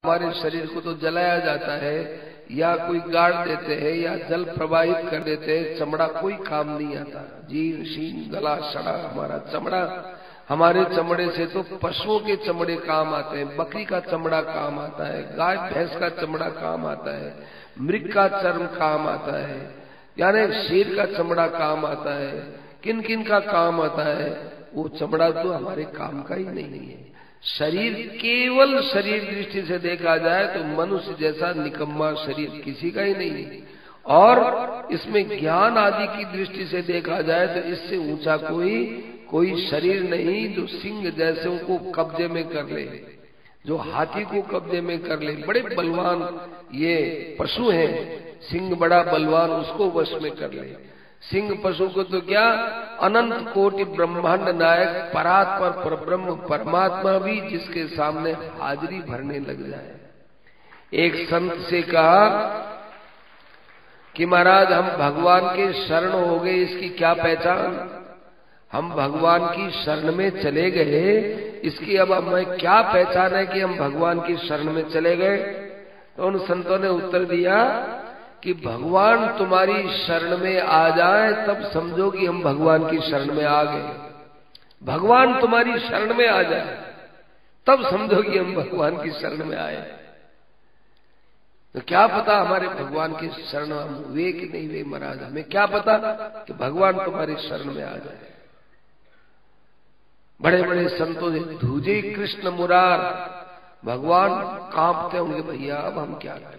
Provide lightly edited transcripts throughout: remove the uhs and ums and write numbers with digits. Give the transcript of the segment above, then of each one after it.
हमारे शरीर को तो जलाया जाता है या कोई गाड़ देते हैं या जल प्रवाहित कर देते हैं, चमड़ा कोई काम नहीं आता। जीर्ण शीर्ण गला सड़ा हमारा चमड़ा, हमारे चमड़े से तो पशुओं के चमड़े काम आते हैं, बकरी का चमड़ा काम आता है, गाय भैंस का चमड़ा काम आता है, मृग का चर्म काम आता है, यानी शेर का चमड़ा काम आता है, किन किन का काम आता है। वो चमड़ा तो हमारे काम का ही नहीं है। शरीर केवल शरीर दृष्टि से देखा जाए तो मनुष्य जैसा निकम्मा शरीर किसी का ही नहीं है, और इसमें ज्ञान आदि की दृष्टि से देखा जाए तो इससे ऊंचा कोई शरीर नहीं जो सिंह जैसे को कब्जे में कर ले, जो हाथी को कब्जे में कर ले। बड़े बलवान ये पशु हैं, सिंह बड़ा बलवान, उसको वश में कर ले। सिंह पशु को तो क्या, अनंत कोटि ब्रह्मांड नायक परात्पर परब्रह्म परमात्मा भी जिसके सामने हाजिरी भरने लग जाए। एक संत से कहा कि महाराज हम भगवान के शरण हो गए, इसकी क्या पहचान? हम भगवान की शरण में चले गए, इसकी अब हमें क्या पहचान है कि हम भगवान की शरण में चले गए? तो उन संतों ने उत्तर दिया कि भगवान तुम्हारी शरण में आ जाए तब समझो कि हम भगवान की शरण में आ गए। भगवान तुम्हारी शरण में आ जाए तब समझो कि हम भगवान की शरण में आए। तो क्या पता हमारे भगवान की शरण हम हुए कि नहीं हुए महाराज, हमें क्या पता कि भगवान तुम्हारी शरण में आ जाए। बड़े बड़े संतों ने धूजे कृष्ण मुरार, भगवान कांपते होंगे, भैया अब हम क्या करें।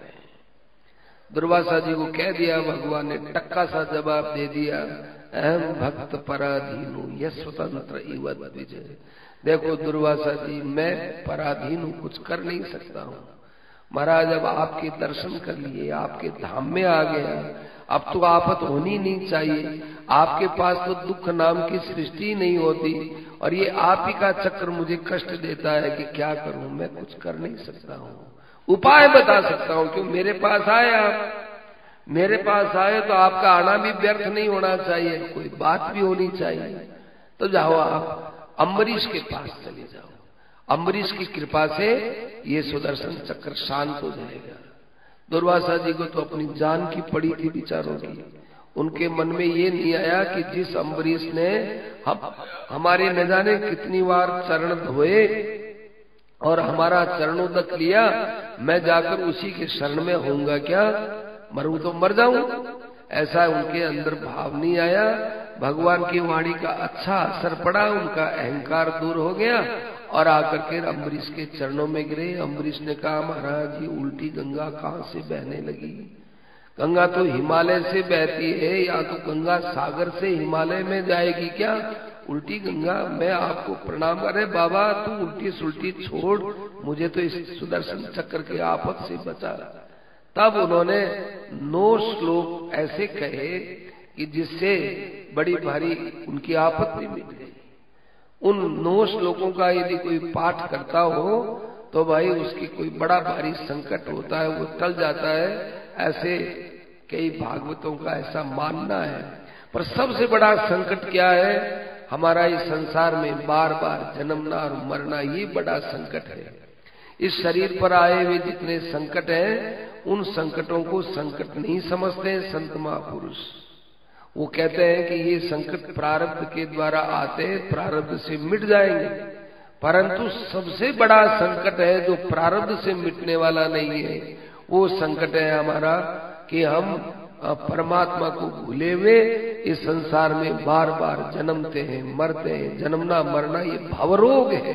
दुर्वासा जी को कह दिया, भगवान ने टक्का सा जवाब दे दिया, अहम भक्त पराधीन यह स्वतंत्र इवत विजय। देखो दुर्वासा जी, मैं पराधीन हूं, कुछ कर नहीं सकता हूं। महाराज अब आपके दर्शन कर लिए, आपके धाम में आ गया, अब तो आफत होनी नहीं चाहिए। आपके पास तो दुख नाम की सृष्टि नहीं होती, और ये आप ही का चक्र मुझे कष्ट देता है कि क्या करूं, मैं कुछ कर नहीं सकता हूं। उपाय बता सकता हूं, क्यों मेरे पास आए आप, मेरे पास आए तो आपका आना भी व्यर्थ नहीं होना चाहिए, कोई बात भी होनी चाहिए। तो जाओ आप अम्बरीश के पास चले जाओ, अम्बरीश की कृपा से ये सुदर्शन चक्र शांत हो जाएगा। दुर्वासा जी को तो अपनी जान की पड़ी थी विचारों की। उनके मन में ये नहीं आया कि जिस अम्बरीश ने हमारे न जाने कितनी बार चरण धोए और हमारा चरणोदक लिया, मैं जाकर उसी के शरण में होऊंगा क्या, मरूं तो मर जाऊं। ऐसा उनके अंदर भाव नहीं आया। भगवान की वाणी का अच्छा असर पड़ा, उनका अहंकार दूर हो गया और आकर के अम्बरीश के चरणों में गिरे। अम्बरीश ने कहा, महाराज ये उल्टी गंगा कहाँ से बहने लगी? गंगा तो हिमालय से बहती है, या तो गंगा सागर से हिमालय में जाएगी क्या? उल्टी गंगा, मैं आपको प्रणाम। अरे बाबा तू उल्टी सुल्टी छोड़, मुझे तो इस सुदर्शन चक्र के आफत से बचा। तब उन्होंने 9 श्लोक ऐसे कहे कि जिससे बड़ी भारी उनकी आपत भी मिट गई। उन 9 श्लोकों का यदि कोई पाठ करता हो तो भाई उसकी कोई बड़ा भारी संकट होता है, वो टल जाता है। ऐसे कई भागवतों का ऐसा मानना है। पर सबसे बड़ा संकट क्या है हमारा इस संसार में? बार बार जन्मना और मरना, ये बड़ा संकट है। इस शरीर पर आए हुए जितने संकट हैं, उन संकटों को संकट नहीं समझते संत महापुरुष। वो कहते हैं कि ये संकट प्रारब्ध के द्वारा आते, प्रारब्ध से मिट जाएंगे। परंतु सबसे बड़ा संकट है जो प्रारब्ध से मिटने वाला नहीं है, वो संकट है हमारा कि हम परमात्मा को भूले हुए इस संसार में बार बार जन्मते हैं, मरते हैं। जन्मना मरना ये भवरोग है,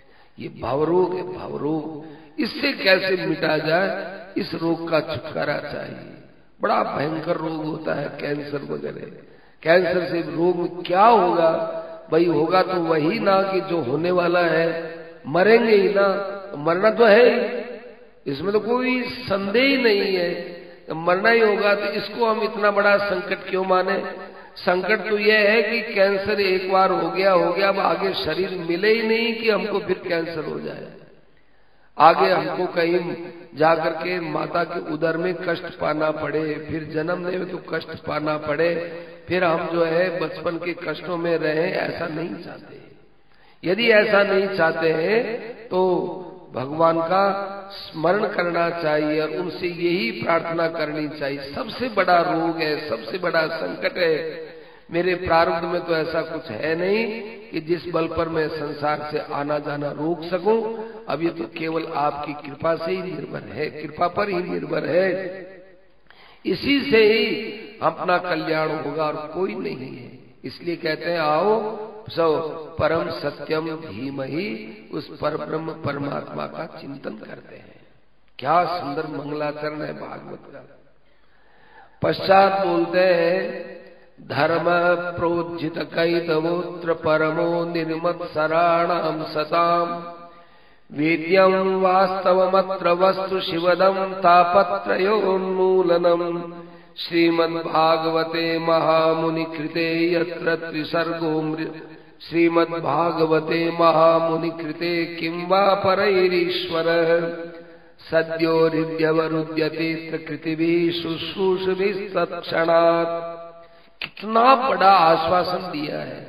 ये भवरोग है, भवरोग। इससे कैसे मिटा जाए? इस रोग का छुटकारा चाहिए। बड़ा भयंकर रोग होता है कैंसर वगैरह। कैंसर से रोग में क्या होगा भाई? होगा तो वही ना कि जो होने वाला है, मरेंगे ही ना, तो मरना तो है ही, इसमें तो कोई संदेह ही नहीं है, तो मरना ही होगा। तो इसको हम इतना बड़ा संकट क्यों माने? संकट तो यह है कि कैंसर एक बार हो गया, अब आगे शरीर मिले ही नहीं कि हमको फिर कैंसर हो जाए। आगे हमको कहीं जाकर के माता के उदर में कष्ट पाना पड़े, फिर जन्म ले तो कष्ट पाना पड़े, फिर हम जो है बचपन के कष्टों में रहे। ऐसा नहीं चाहते। यदि ऐसा नहीं चाहते हैं तो भगवान का स्मरण करना चाहिए और उनसे यही प्रार्थना करनी चाहिए। सबसे बड़ा रोग है, सबसे बड़ा संकट है। मेरे प्रारब्ध में तो ऐसा कुछ है नहीं कि जिस बल पर मैं संसार से आना जाना रोक सकूं। अब ये तो केवल आपकी कृपा से ही निर्भर है, कृपा पर ही निर्भर है। इसी से ही अपना कल्याण होगा और कोई नहीं है। इसलिए कहते हैं आओ सब परम सत्यम धीमहि, उस परब्रह्म परमात्मा का चिंतन करते हैं। क्या सुंदर मंगलाचरण है भागवत का। पश्चात बोलते हैं धर्म प्रोज्झित कैतवोत्र परमो निर्मत्सराणाम सताम वेद्यम वास्तवमत्र वस्तु शिवदम तापत्रयोन्मूलनम श्रीमद्भागवते महामुनि कृते यत्र त्रिसर्गो श्रीमद्भागवते महामुनि कृते किं वा परैरीश्वरः सद्यो हृद्यवरुध्यते कृतिभिः शुश्रूषभिः तत्क्षणात्। कितना बड़ा आश्वासन दिया है।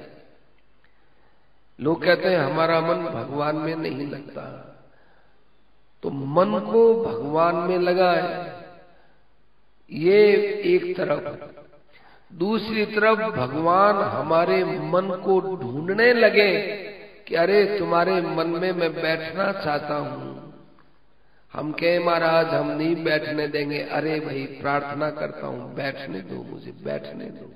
लोग कहते हैं हमारा मन भगवान में नहीं लगता, तो मन को भगवान में लगाए, ये एक तरफ। दूसरी तरफ भगवान हमारे मन को ढूंढने लगे कि अरे तुम्हारे मन में मैं बैठना चाहता हूं। हम कहे महाराज हम नहीं बैठने देंगे। अरे भाई प्रार्थना करता हूं, बैठने दो, मुझे बैठने दो।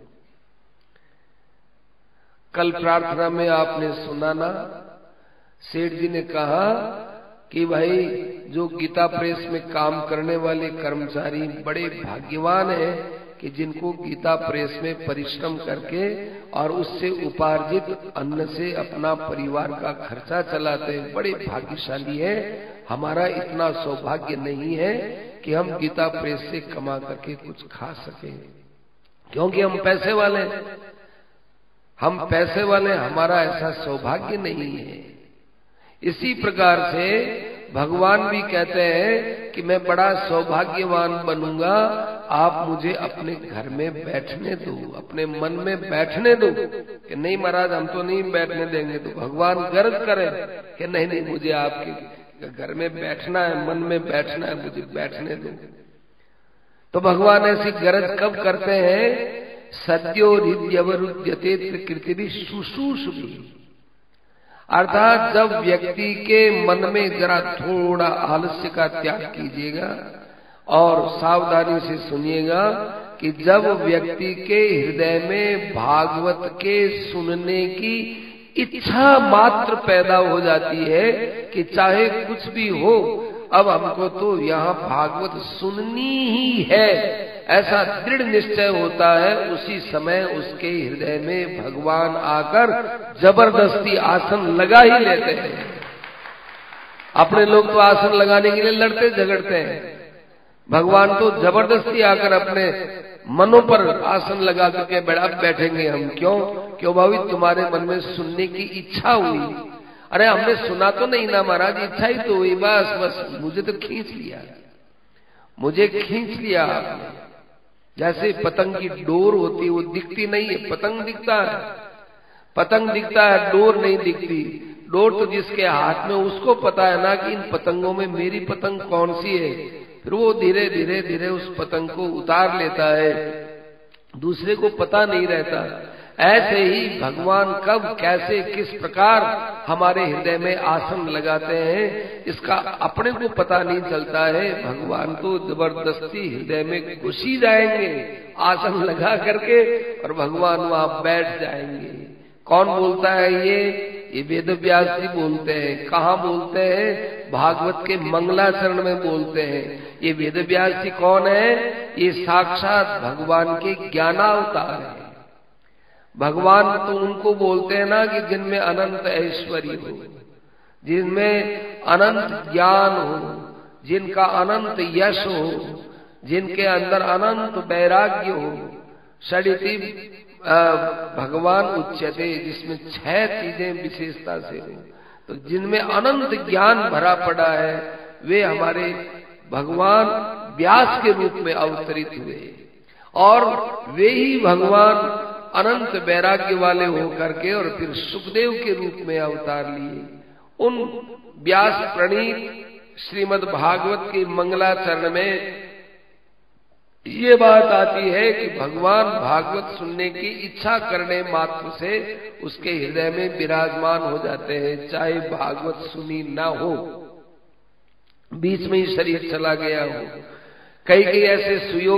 कल प्रार्थना में आपने सुना ना, सेठ जी ने कहा कि भाई जो गीता प्रेस में काम करने वाले कर्मचारी बड़े भाग्यवान हैं कि जिनको गीता प्रेस में परिश्रम करके और उससे उपार्जित अन्न से अपना परिवार का खर्चा चलाते हैं, बड़े भाग्यशाली है। हमारा इतना सौभाग्य नहीं है कि हम गीता प्रेस से कमा करके कुछ खा सके, क्योंकि हम पैसे वाले हैं। हम पैसे वाले, हमारा ऐसा सौभाग्य नहीं है। इसी प्रकार से भगवान भी कहते हैं कि मैं बड़ा सौभाग्यवान बनूंगा, आप मुझे अपने घर में बैठने दो, अपने मन में बैठने दो। कि नहीं महाराज हम तो नहीं बैठने देंगे। तो भगवान गर्ज करे कि नहीं नहीं मुझे आपके घर में बैठना है, मन में बैठना है, मुझे बैठने दो। तो भगवान ऐसी गरज कब करते हैं? सद्यो हृद्यवरुध्यते कृतिभिः शुश्रूषभिः, अर्थात जब व्यक्ति के मन में जरा थोड़ा आलस्य का त्याग कीजिएगा और सावधानी से सुनिएगा कि जब व्यक्ति के हृदय में भागवत के सुनने की इच्छा मात्र पैदा हो जाती है कि चाहे कुछ भी हो, अब हमको तो यहाँ भागवत सुननी ही है, ऐसा दृढ़ निश्चय होता है, उसी समय उसके हृदय में भगवान आकर जबरदस्ती आसन लगा ही लेते हैं। अपने लोग तो आसन लगाने के लिए लड़ते झगड़ते हैं, भगवान तो जबरदस्ती आकर अपने मनों पर आसन लगा करके बैठेंगे हम। क्यों भावी तुम्हारे मन में सुनने की इच्छा हुई। अरे हमने सुना तो नहीं ना महाराज, इच्छा ही तो हुई, बस मुझे तो खींच लिया, मुझे खींच लिया आपने। जैसे पतंग की डोर होती है, वो दिखती नहीं है, पतंग दिखता है, पतंग दिखता है, डोर नहीं दिखती। डोर तो जिसके हाथ में उसको पता है ना कि इन पतंगों में मेरी पतंग कौन सी है। फिर वो धीरे धीरे धीरे उस पतंग को उतार लेता है, दूसरे को पता नहीं रहता। ऐसे ही भगवान कब कैसे किस प्रकार हमारे हृदय में आसन लगाते हैं, इसका अपने को पता नहीं चलता है। भगवान तो जबरदस्ती हृदय में घुस ही जाएंगे आसन लगा करके, और भगवान वहां बैठ जाएंगे। कौन बोलता है ये वेद व्यास जी बोलते हैं। कहाँ बोलते हैं? भागवत के मंगलाचरण में बोलते हैं। ये वेद व्यास जी कौन है? ये साक्षात भगवान के ज्ञानावतार है। भगवान तो उनको बोलते हैं ना कि जिनमें अनंत ऐश्वर्य हो, जिनमें अनंत ज्ञान हो, जिनका अनंत यश हो, जिनके अंदर अनंत वैराग्य हो। षडिति भगवान उच्यते, जिसमें 6 चीजें विशेषता से हो। तो जिनमें अनंत ज्ञान भरा पड़ा है वे हमारे भगवान व्यास के रूप में अवतरित हुए, और वे ही भगवान अनंत वैराग्य वाले होकर के और फिर सुखदेव के रूप में अवतार लिए। उन व्यास प्रणीत श्रीमद् भागवत के मंगलाचरण में ये बात आती है कि भगवान भागवत सुनने की इच्छा करने मात्र से उसके हृदय में विराजमान हो जाते हैं, चाहे भागवत सुनी ना हो, बीच में ही शरीर चला गया हो। कई कई ऐसे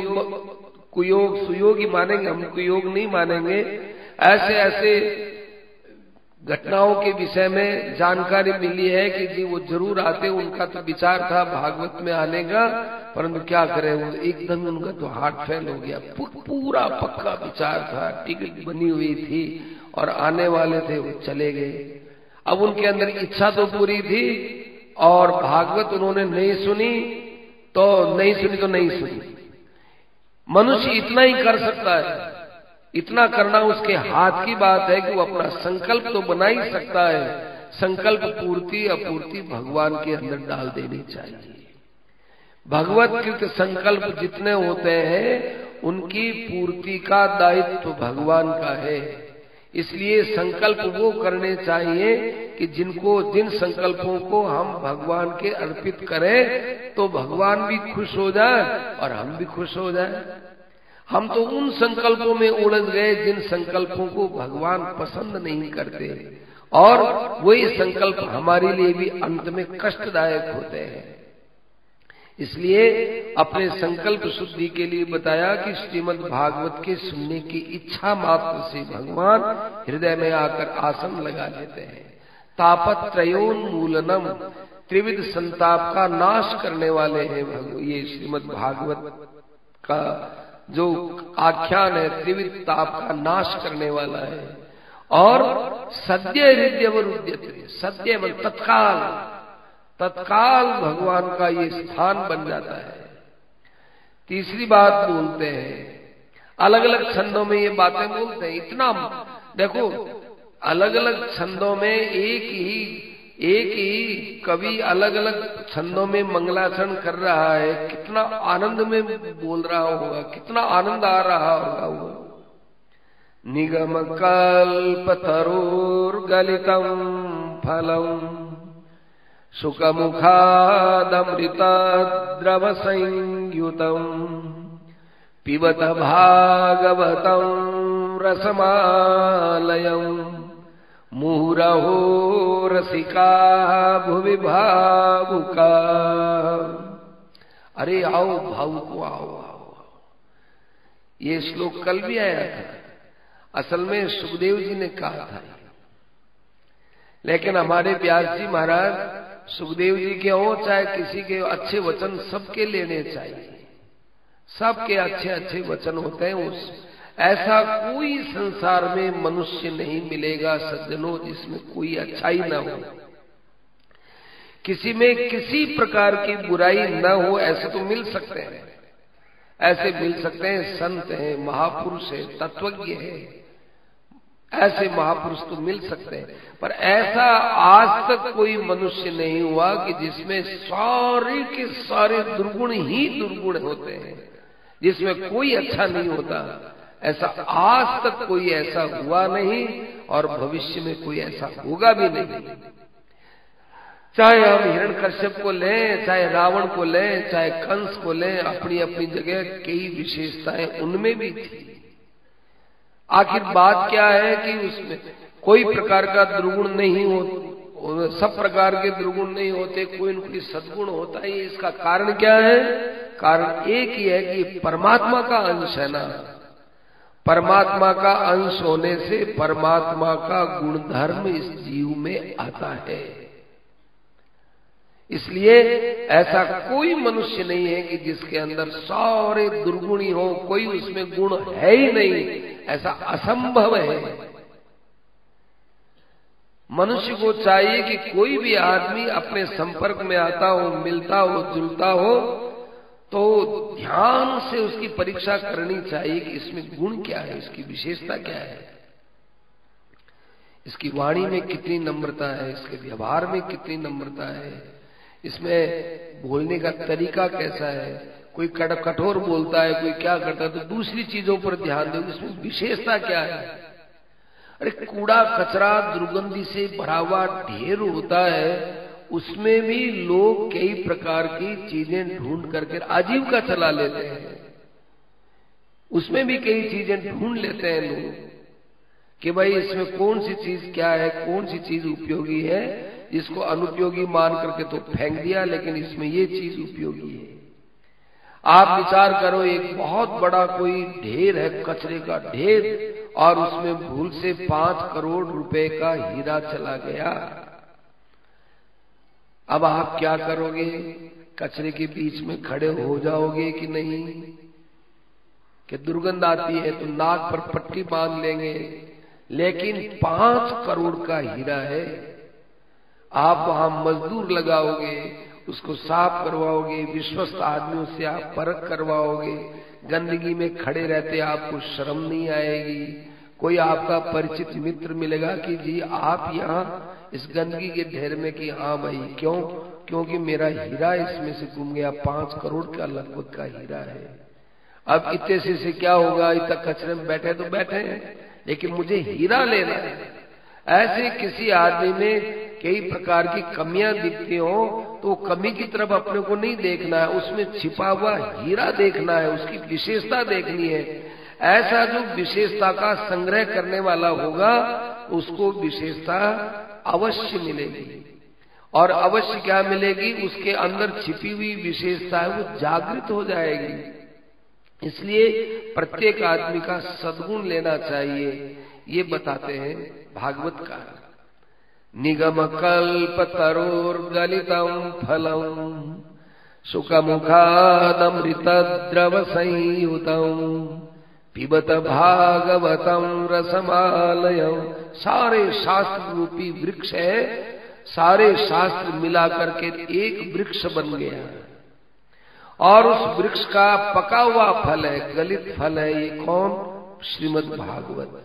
सुयोगी मानेंगे, हम कुयोग नहीं मानेंगे, ऐसे ऐसे घटनाओं के विषय में जानकारी मिली है कि जी वो जरूर आते, उनका तो विचार था भागवत में आने का, परंतु क्या करें, वो एकदम उनका तो हार्ट फेल हो गया। पूरा पक्का विचार था, टिकट बनी हुई थी और आने वाले थे, वो चले गए। अब उनके अंदर इच्छा तो पूरी थी और भागवत उन्होंने नहीं सुनी तो नहीं सुनी। मनुष्य इतना ही कर सकता है, इतना करना उसके हाथ की बात है कि वो अपना संकल्प तो बना ही सकता है। संकल्प पूर्ति अपूर्ति भगवान के अंदर डाल देनी चाहिए। भगवत संकल्प जितने होते हैं उनकी पूर्ति का दायित्व भगवान का है। इसलिए संकल्प वो करने चाहिए कि जिन संकल्पों को हम भगवान के अर्पित करें तो भगवान भी खुश हो जाए और हम भी खुश हो जाए। हम तो उन संकल्पों में उलझ गए जिन संकल्पों को भगवान पसंद नहीं करते, और वही संकल्प हमारे लिए भी अंत में कष्टदायक होते हैं। इसलिए अपने संकल्प शुद्धि के लिए बताया कि श्रीमद् भागवत के सुनने की इच्छा मात्र से भगवान हृदय में आकर आसन लगा लेते हैं। तापत्रयोन्मूलनम, त्रिविध संताप का नाश करने वाले हैं ये श्रीमद् भागवत का जो आख्यान है, त्रिविध ताप का नाश करने वाला है। और सद्य हृदयवरुध्यते, सद्य में तत्काल भगवान का ये स्थान बन जाता है। तीसरी बात बोलते हैं, अलग अलग छंदों में ये बातें बोलते हैं। इतना देखो, अलग अलग छंदों में एक ही कवि अलग अलग छंदों में मंगलाचरण कर रहा है, कितना आनंद में बोल रहा होगा, कितना आनंद आ रहा होगा वो। निगम कल्प तरोर्गलितम फलम सुखमुखादमृत द्रव संयुतम पिबत भागवतम रसमालयम मुहुरहो रसिका भुवि भावुका। अरे आओ भावुको, आओ। ये श्लोक कल भी आया था, असल में सुखदेव जी ने कहा था, लेकिन हमारे व्यास जी महाराज सुखदेव जी के हो चाहे किसी के अच्छे वचन सबके लेने चाहिए। सबके अच्छे अच्छे वचन होते हैं। ऐसा कोई संसार में मनुष्य नहीं मिलेगा सज्जनों जिसमें कोई अच्छाई न हो, किसी में किसी प्रकार की बुराई न हो। ऐसे तो मिल सकते हैं, ऐसे मिल सकते हैं, संत हैं, महापुरुष हैं, तत्वज्ञ हैं, ऐसे महापुरुष तो मिल सकते हैं, पर ऐसा आज तक कोई मनुष्य नहीं हुआ कि जिसमें सारे के सारे दुर्गुण ही दुर्गुण होते हैं, जिसमें कोई अच्छा नहीं होता। ऐसा आज तक कोई ऐसा हुआ नहीं और भविष्य में कोई ऐसा होगा भी नहीं। चाहे हम हिरण्यकश्यप को लें, चाहे रावण को लें, चाहे कंस को लें, अपनी अपनी जगह कई विशेषताएं उनमें भी थी। आखिर बात क्या है कि उसमें कोई प्रकार का दुर्गुण नहीं हो, सब प्रकार के दुर्गुण नहीं होते, कोई न कोई सद्गुण होता है। इसका कारण क्या है? कारण एक ही है कि परमात्मा का अंश है ना। परमात्मा का अंश होने से परमात्मा का गुणधर्म इस जीव में आता है। इसलिए ऐसा कोई मनुष्य नहीं है कि जिसके अंदर सारे दुर्गुणी हो, कोई उसमें गुण है ही नहीं, ऐसा असंभव है। मनुष्य को चाहिए कि कोई भी आदमी अपने संपर्क में आता हो, मिलता हो, जुलता हो, तो ध्यान से उसकी परीक्षा करनी चाहिए कि इसमें गुण क्या है, इसकी विशेषता क्या है, इसकी वाणी में कितनी नम्रता है, इसके व्यवहार में कितनी नम्रता है, इसमें बोलने का तरीका कैसा है। कोई कठोर बोलता है, कोई क्या करता है, तो दूसरी चीजों पर ध्यान दो, इसमें विशेषता क्या है। अरे कूड़ा कचरा दुर्गंधी से भरा हुआ ढेर होता है, उसमें भी लोग कई प्रकार की चीजें ढूंढ करके आजीविका चला लेते हैं। उसमें भी कई चीजें ढूंढ लेते हैं लोग कि भाई इसमें कौन सी चीज क्या है, कौन सी चीज उपयोगी है। इसको अनुपयोगी मान करके तो फेंक दिया, लेकिन इसमें ये चीज उपयोगी है। आप विचार करो, एक बहुत बड़ा कोई ढेर है, कचरे का ढेर, और उसमें भूल से 5 करोड़ रुपए का हीरा चला गया। अब आप क्या करोगे? कचरे के बीच में खड़े हो जाओगे कि नहीं? कि दुर्गंध आती है तो नाक पर पट्टी बांध लेंगे, लेकिन 5 करोड़ का हीरा है। आप वहां मजदूर लगाओगे, उसको साफ करवाओगे, विश्वस्त आदमियों से आप परख करवाओगे, गंदगी में खड़े रहते आपको शर्म नहीं आएगी। कोई आपका परिचित मित्र मिलेगा कि जी आप यहाँ इस गंदगी के ढेर में, कि हाँ भाई क्यों? क्योंकि मेरा हीरा इसमें से गुम गया, 5 करोड़ का लगभग का हीरा है। अब इतने से क्या होगा? इतना कचरे में बैठे तो बैठे हैं, लेकिन मुझे हीरा लेना है। ऐसे किसी आदमी में कई प्रकार की कमियां दिखती हो तो कमी की तरफ अपने को नहीं देखना है, उसमें छिपा हुआ हीरा देखना है, उसकी विशेषता देखनी है। ऐसा जो विशेषता का संग्रह करने वाला होगा उसको विशेषता अवश्य मिलेगी। और अवश्य क्या मिलेगी? उसके अंदर छिपी हुई विशेषता है वो जागृत हो जाएगी। इसलिए प्रत्येक आदमी का सद्गुण लेना चाहिए, ये बताते हैं भागवतकार। निगम कल्प तरोर गलितम फलम सुखमुखादमृत द्रव संयुतम पिबत भागवतम रसमालयम। सारे शास्त्र रूपी वृक्ष है, सारे शास्त्र मिलाकर के एक वृक्ष बन गया, और उस वृक्ष का पका हुआ फल है, गलित फल है। ये कौन? श्रीमद् भागवत।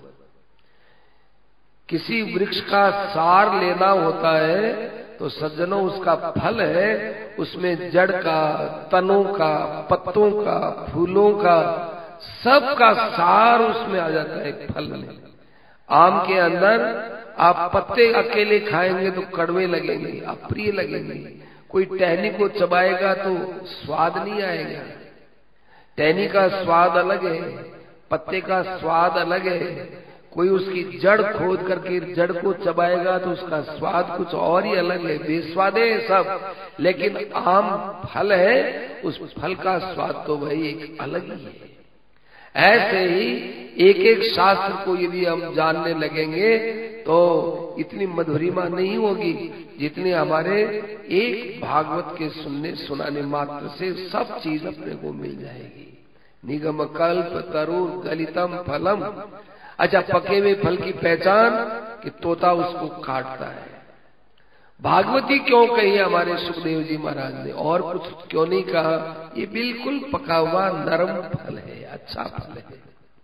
किसी वृक्ष का सार लेना होता है तो सज्जनों उसका फल है, उसमें जड़ का, तनों का, पत्तों का, फूलों का, सबका सार उसमें आ जाता है फल में। आम के अंदर आप पत्ते अकेले खाएंगे तो कड़वे लगेंगे, अप्रिय लगेंगे। कोई टहनी को चबाएगा तो स्वाद नहीं आएगा। टहनी का स्वाद अलग है, पत्ते का स्वाद अलग है। कोई उसकी जड़ खोद करके जड़ को चबाएगा तो उसका स्वाद कुछ और ही अलग है, बेस्वादे है सब। लेकिन आम फल है, उस फल का स्वाद तो भाई एक अलग ही है। ऐसे ही एक एक शास्त्र को यदि हम जानने लगेंगे तो इतनी मधुरिमा नहीं होगी जितनी हमारे एक भागवत के सुनाने मात्र से सब चीज अपने को मिल जाएगी। निगम कल्प तरुर गलितम फलम। अच्छा, पके हुए फल की पहचान कि तोता उसको काटता है। भागवती क्यों कही हमारे सुखदेव जी महाराज ने, और कुछ क्यों नहीं कहा? ये बिल्कुल पका हुआ नरम फल है, अच्छा फल है।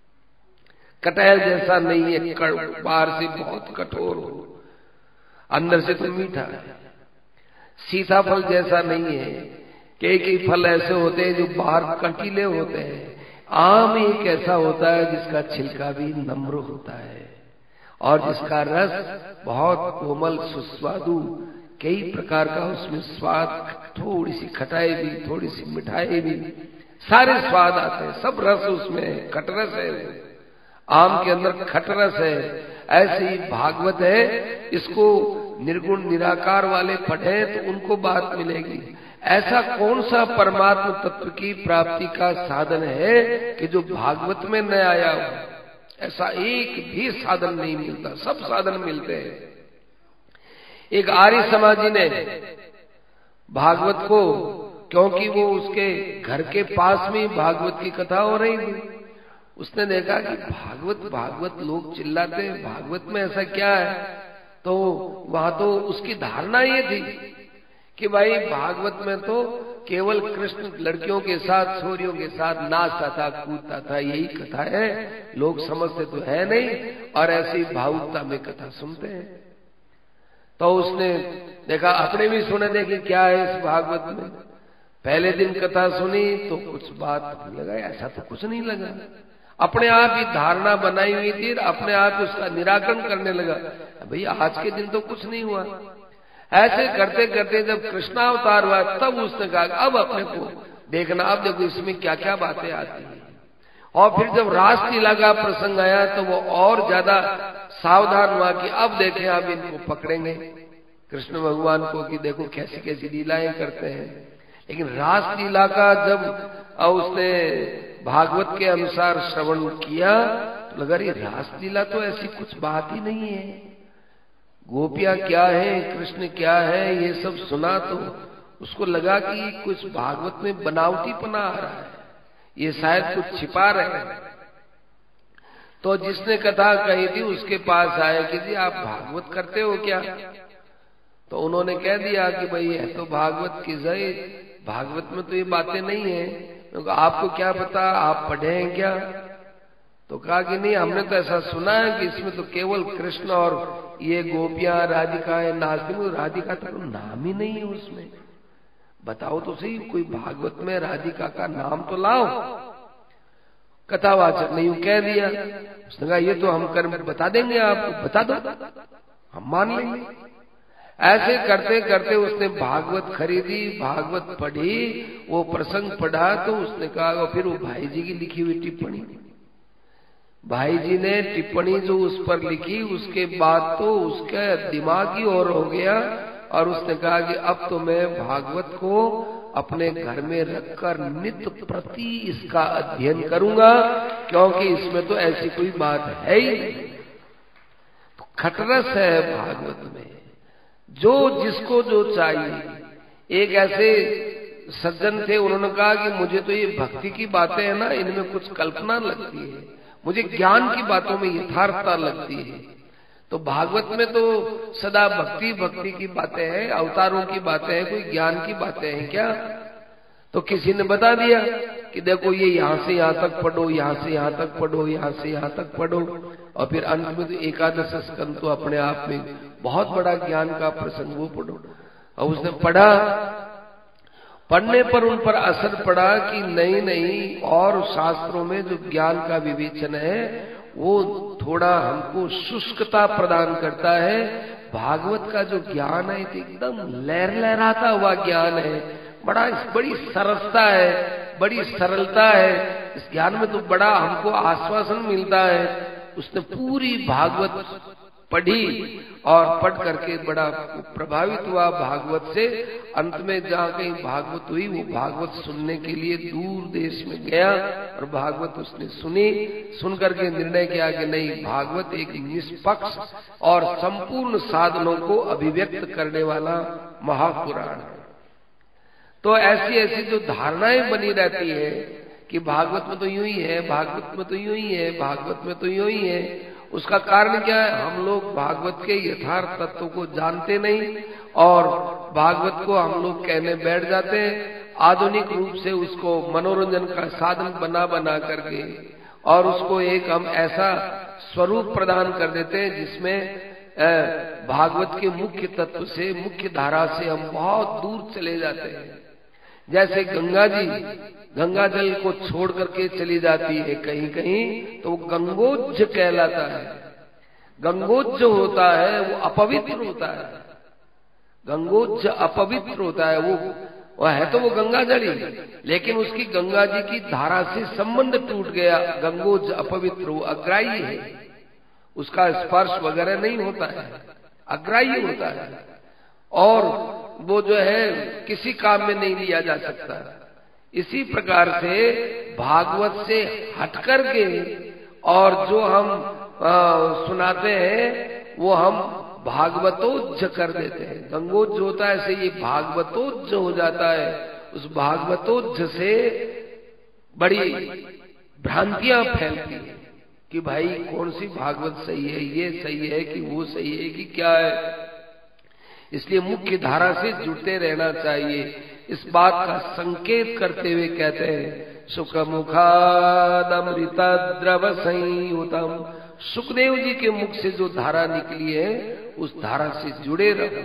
कटहल जैसा नहीं है, बाहर से बहुत कठोर हो, अंदर से तो मीठा है। सीताफल जैसा नहीं है। कई फल ऐसे होते हैं जो बाहर कंटीले होते हैं। आम एक ऐसा होता है जिसका छिलका भी नम्र होता है और जिसका रस बहुत कोमल सुस्वादु, कई प्रकार का उसमें स्वाद, थोड़ी सी खटाई भी, थोड़ी सी मिठाई भी, सारे स्वाद आते हैं, सब रस उसमें खटरस है। आम के अंदर खटरस है, ऐसे ही भागवत है। इसको निर्गुण निराकार वाले पढ़े तो उनको बात मिलेगी। ऐसा कौन सा परमात्म तत्व की प्राप्ति का साधन है कि जो भागवत में न आया हो? ऐसा एक भी साधन नहीं मिलता, सब साधन मिलते हैं। एक आर्य समाजी ने भागवत को, क्योंकि वो उसके घर के पास में भागवत की कथा हो रही थी, उसने देखा कि भागवत लोग चिल्लाते हैं, भागवत में ऐसा क्या है? तो वहां तो उसकी धारणा ये थी कि भाई भागवत में तो केवल कृष्ण लड़कियों के साथ, छोरियों के साथ नाचता था, कूदता था, यही कथा है। लोग समझते तो है नहीं और ऐसी भावुकता में कथा सुनते हैं। तो उसने देखा, अपने भी सुने, देखे क्या है इस भागवत में। पहले दिन कथा सुनी तो कुछ बात लगा, ऐसा तो कुछ नहीं लगा। अपने आप ही धारणा बनाई हुई थी, अपने आप उसका निराकरण करने लगा। भैया आज के दिन तो कुछ नहीं हुआ। ऐसे करते करते जब कृष्णावतार हुआ तब उसने कहा अब अपने को देखना, अब देखो इसमें क्या क्या बातें आती हैं। और फिर जब रासलीला का प्रसंग आया तो वो और ज्यादा सावधान हुआ कि अब देखें अब इनको पकड़ेंगे कृष्ण भगवान को कि देखो कैसी कैसी लीलाएं करते हैं। लेकिन रासलीला का जब उसने भागवत के अनुसार श्रवण किया तो लगा रही रासलीला तो ऐसी कुछ बात ही नहीं है, गोपियां क्या है, कृष्ण क्या है, ये सब सुना तो उसको लगा कि कुछ भागवत में बनावटीपना आ रहा है, ये शायद कुछ छिपा रहे हैं। तो जिसने कथा कही थी उसके पास आए कि जी आप भागवत करते हो क्या? तो उन्होंने कह दिया कि भाई है तो भागवत की जय, भागवत में तो ये बातें नहीं है। तो आपको क्या पता, आप पढ़े हैं क्या? तो कहा कि नहीं, हमने तो ऐसा सुना है कि इसमें तो केवल कृष्ण और ये गोपियां राधिकाएं नाचती, तो राधिका तो नाम ही नहीं है उसमें। बताओ तो सही, कोई भागवत में राधिका का नाम तो लाओ। कथावाचक ने यूं कह दिया। उसने कहा ये तो हम कर बता देंगे, आपको बता दो, हम मान लेंगे। ऐसे करते करते उसने भागवत खरीदी, भागवत पढ़ी, वो प्रसंग पढ़ा तो उसने कहा, फिर वो भाई जी की लिखी हुई टिप्पणी, भाई जी ने टिप्पणी जो उस पर लिखी उसके बाद तो उसका दिमाग ही और हो गया। और उसने कहा कि अब तो मैं भागवत को अपने घर में रखकर नित्य प्रति इसका अध्ययन करूंगा, क्योंकि इसमें तो ऐसी कोई बात है ही नहीं। तो खटरस है भागवत में, जो जिसको जो चाहिए। एक ऐसे सज्जन थे, उन्होंने कहा कि मुझे तो ये भक्ति की बातें है ना, इनमें कुछ कल्पना लगती है, मुझे ज्ञान की बातों में यथार्थता लगती है। तो भागवत में तो सदा भक्ति भक्ति की बातें हैं, अवतारों की बातें हैं, कोई ज्ञान की बातें हैं क्या? तो किसी ने बता दिया कि देखो ये यहाँ से यहाँ तक पढ़ो, यहाँ से यहाँ तक पढ़ो, यहाँ से यहाँ तक पढ़ो। और फिर अंत में तो एकादश स्कंद तो अपने आप में बहुत बड़ा ज्ञान का प्रसंग, वो पढ़ो। और उसने पढ़ा, पढ़ने पर उन पर असर पड़ा कि नहीं नहीं, और शास्त्रों में जो ज्ञान का विवेचन है वो थोड़ा हमको शुष्कता प्रदान करता है। भागवत का जो ज्ञान है एकदम लहर लहराता हुआ ज्ञान है, बड़ी सरसता है, बड़ी सरलता है। इस ज्ञान में तो बड़ा हमको आश्वासन मिलता है। उसने पूरी भागवत पढ़ी और पढ़ करके बड़ा प्रभावित हुआ भागवत से। अंत में जहाँ कहीं भागवत हुई, वो भागवत सुनने के लिए दूर देश में गया और भागवत उसने सुनी। सुन करके निर्णय किया कि नहीं, भागवत एक निष्पक्ष और संपूर्ण साधनों को अभिव्यक्त करने वाला महापुराण है। तो ऐसी ऐसी जो धारणाएं बनी रहती है कि भागवत में तो यूं ही है, भागवत में तो यूं ही है, भागवत में तो यूं ही है, उसका कारण क्या है? हम लोग भागवत के यथार्थ तत्व को जानते नहीं और भागवत को हम लोग कहने बैठ जाते हैं, आधुनिक रूप से उसको मनोरंजन का साधन बना बना करके, और उसको एक हम ऐसा स्वरूप प्रदान कर देते हैं जिसमें भागवत के मुख्य तत्व से, मुख्य धारा से हम बहुत दूर चले जाते हैं। जैसे गंगा जी गंगा जल को छोड़ करके चली जाती है कहीं कहीं, तो वो गंगोज्ज कहलाता है। गंगोज्ज होता है वो अपवित्र होता है, गंगोज्ज अपवित्र होता है। वो है तो वो गंगा जल ही, लेकिन उसकी गंगा जी की धारा से संबंध टूट गया। गंगोज्ज अपवित्र, वो अग्राही है, उसका स्पर्श वगैरह नहीं होता है, अग्राही होता है, और वो जो है किसी काम में नहीं लिया जा सकता। इसी प्रकार से भागवत से हटकर के और जो हम सुनाते हैं वो हम भागवतोज्ज कर देते हैं। गंगोज्ज होता है, ऐसे ये भागवतोज्ज हो जाता है। उस भागवतोज्ज से बड़ी भ्रांतियां फैलती है कि भाई कौन सी भागवत सही है, ये सही है कि वो सही है कि क्या है। इसलिए मुख्य धारा से जुड़ते रहना चाहिए। इस बात का संकेत करते हुए कहते हैं, सुख मुखादमृत द्रव संयुतम। सुखदेव जी के मुख से जो धारा निकली है उस धारा से जुड़े रहो,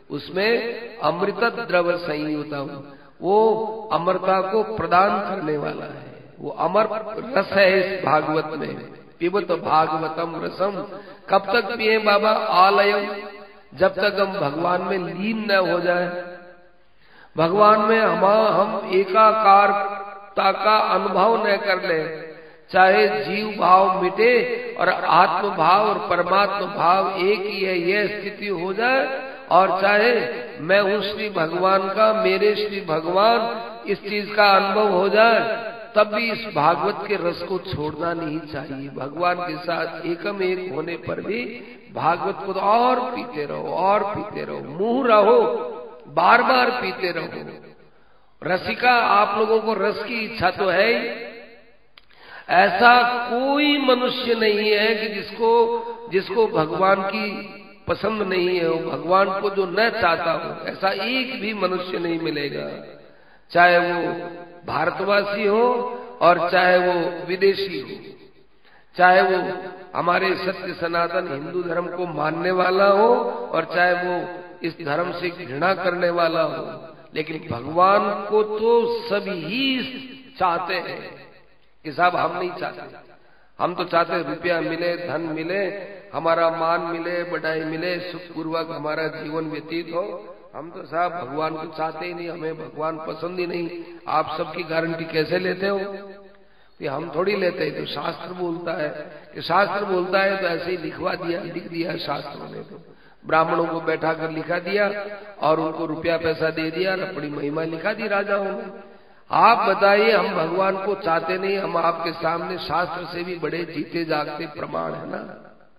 उसमें अमृत द्रव संयुतम, वो अमृता को प्रदान करने वाला है। वो अमर रस है इस भागवत में। पिबत भागवतम रसम, कब तक पिए बाबा? आलयम, जब तक हम भगवान में लीन न हो जाए, भगवान में हम एकाकारता का अनुभव न कर ले। चाहे जीव भाव मिटे और आत्म भाव और परमात्मा भाव एक ही है, यह स्थिति हो जाए, और चाहे मैं हूं श्री भगवान का, मेरे श्री भगवान, इस चीज का अनुभव हो जाए, तब भी इस भागवत के रस को छोड़ना नहीं चाहिए। भगवान के साथ एकम एक होने पर भी भागवत को तो और पीते रहो, और पीते रहो, मुंह रहो, बार बार पीते रहो। रसिका आप लोगों को रस की इच्छा तो है ही, ऐसा कोई मनुष्य नहीं है कि जिसको भगवान की पसंद नहीं है, वो भगवान को जो न चाहता हो, ऐसा एक भी मनुष्य नहीं मिलेगा। चाहे वो भारतवासी हो और चाहे वो विदेशी हो, चाहे वो हमारे सत्य सनातन हिंदू धर्म को मानने वाला हो और चाहे वो इस धर्म से घृणा करने वाला हो, लेकिन भगवान को तो सभी ही चाहते हैं कि साहब हम नहीं चाहते। हम तो चाहते रुपया मिले, धन मिले, हमारा मान मिले, बढ़ाई मिले, सुखपूर्वक हमारा जीवन व्यतीत हो। हम तो साहब भगवान को चाहते ही नहीं, हमें भगवान पसंद ही नहीं। आप सबकी गारंटी कैसे लेते हो? कि हम थोड़ी लेते हैं, तो शास्त्र बोलता है कि शास्त्र बोलता है तो ऐसे ही लिख दिया शास्त्रों ने, तो ब्राह्मणों को बैठा कर लिखा दिया और उनको रुपया पैसा दे दिया और अपनी महिमा लिखा दी राजाओं ने। आप बताइए, हम भगवान को चाहते नहीं, हम आपके सामने शास्त्र से भी बड़े जीते जागते प्रमाण है ना।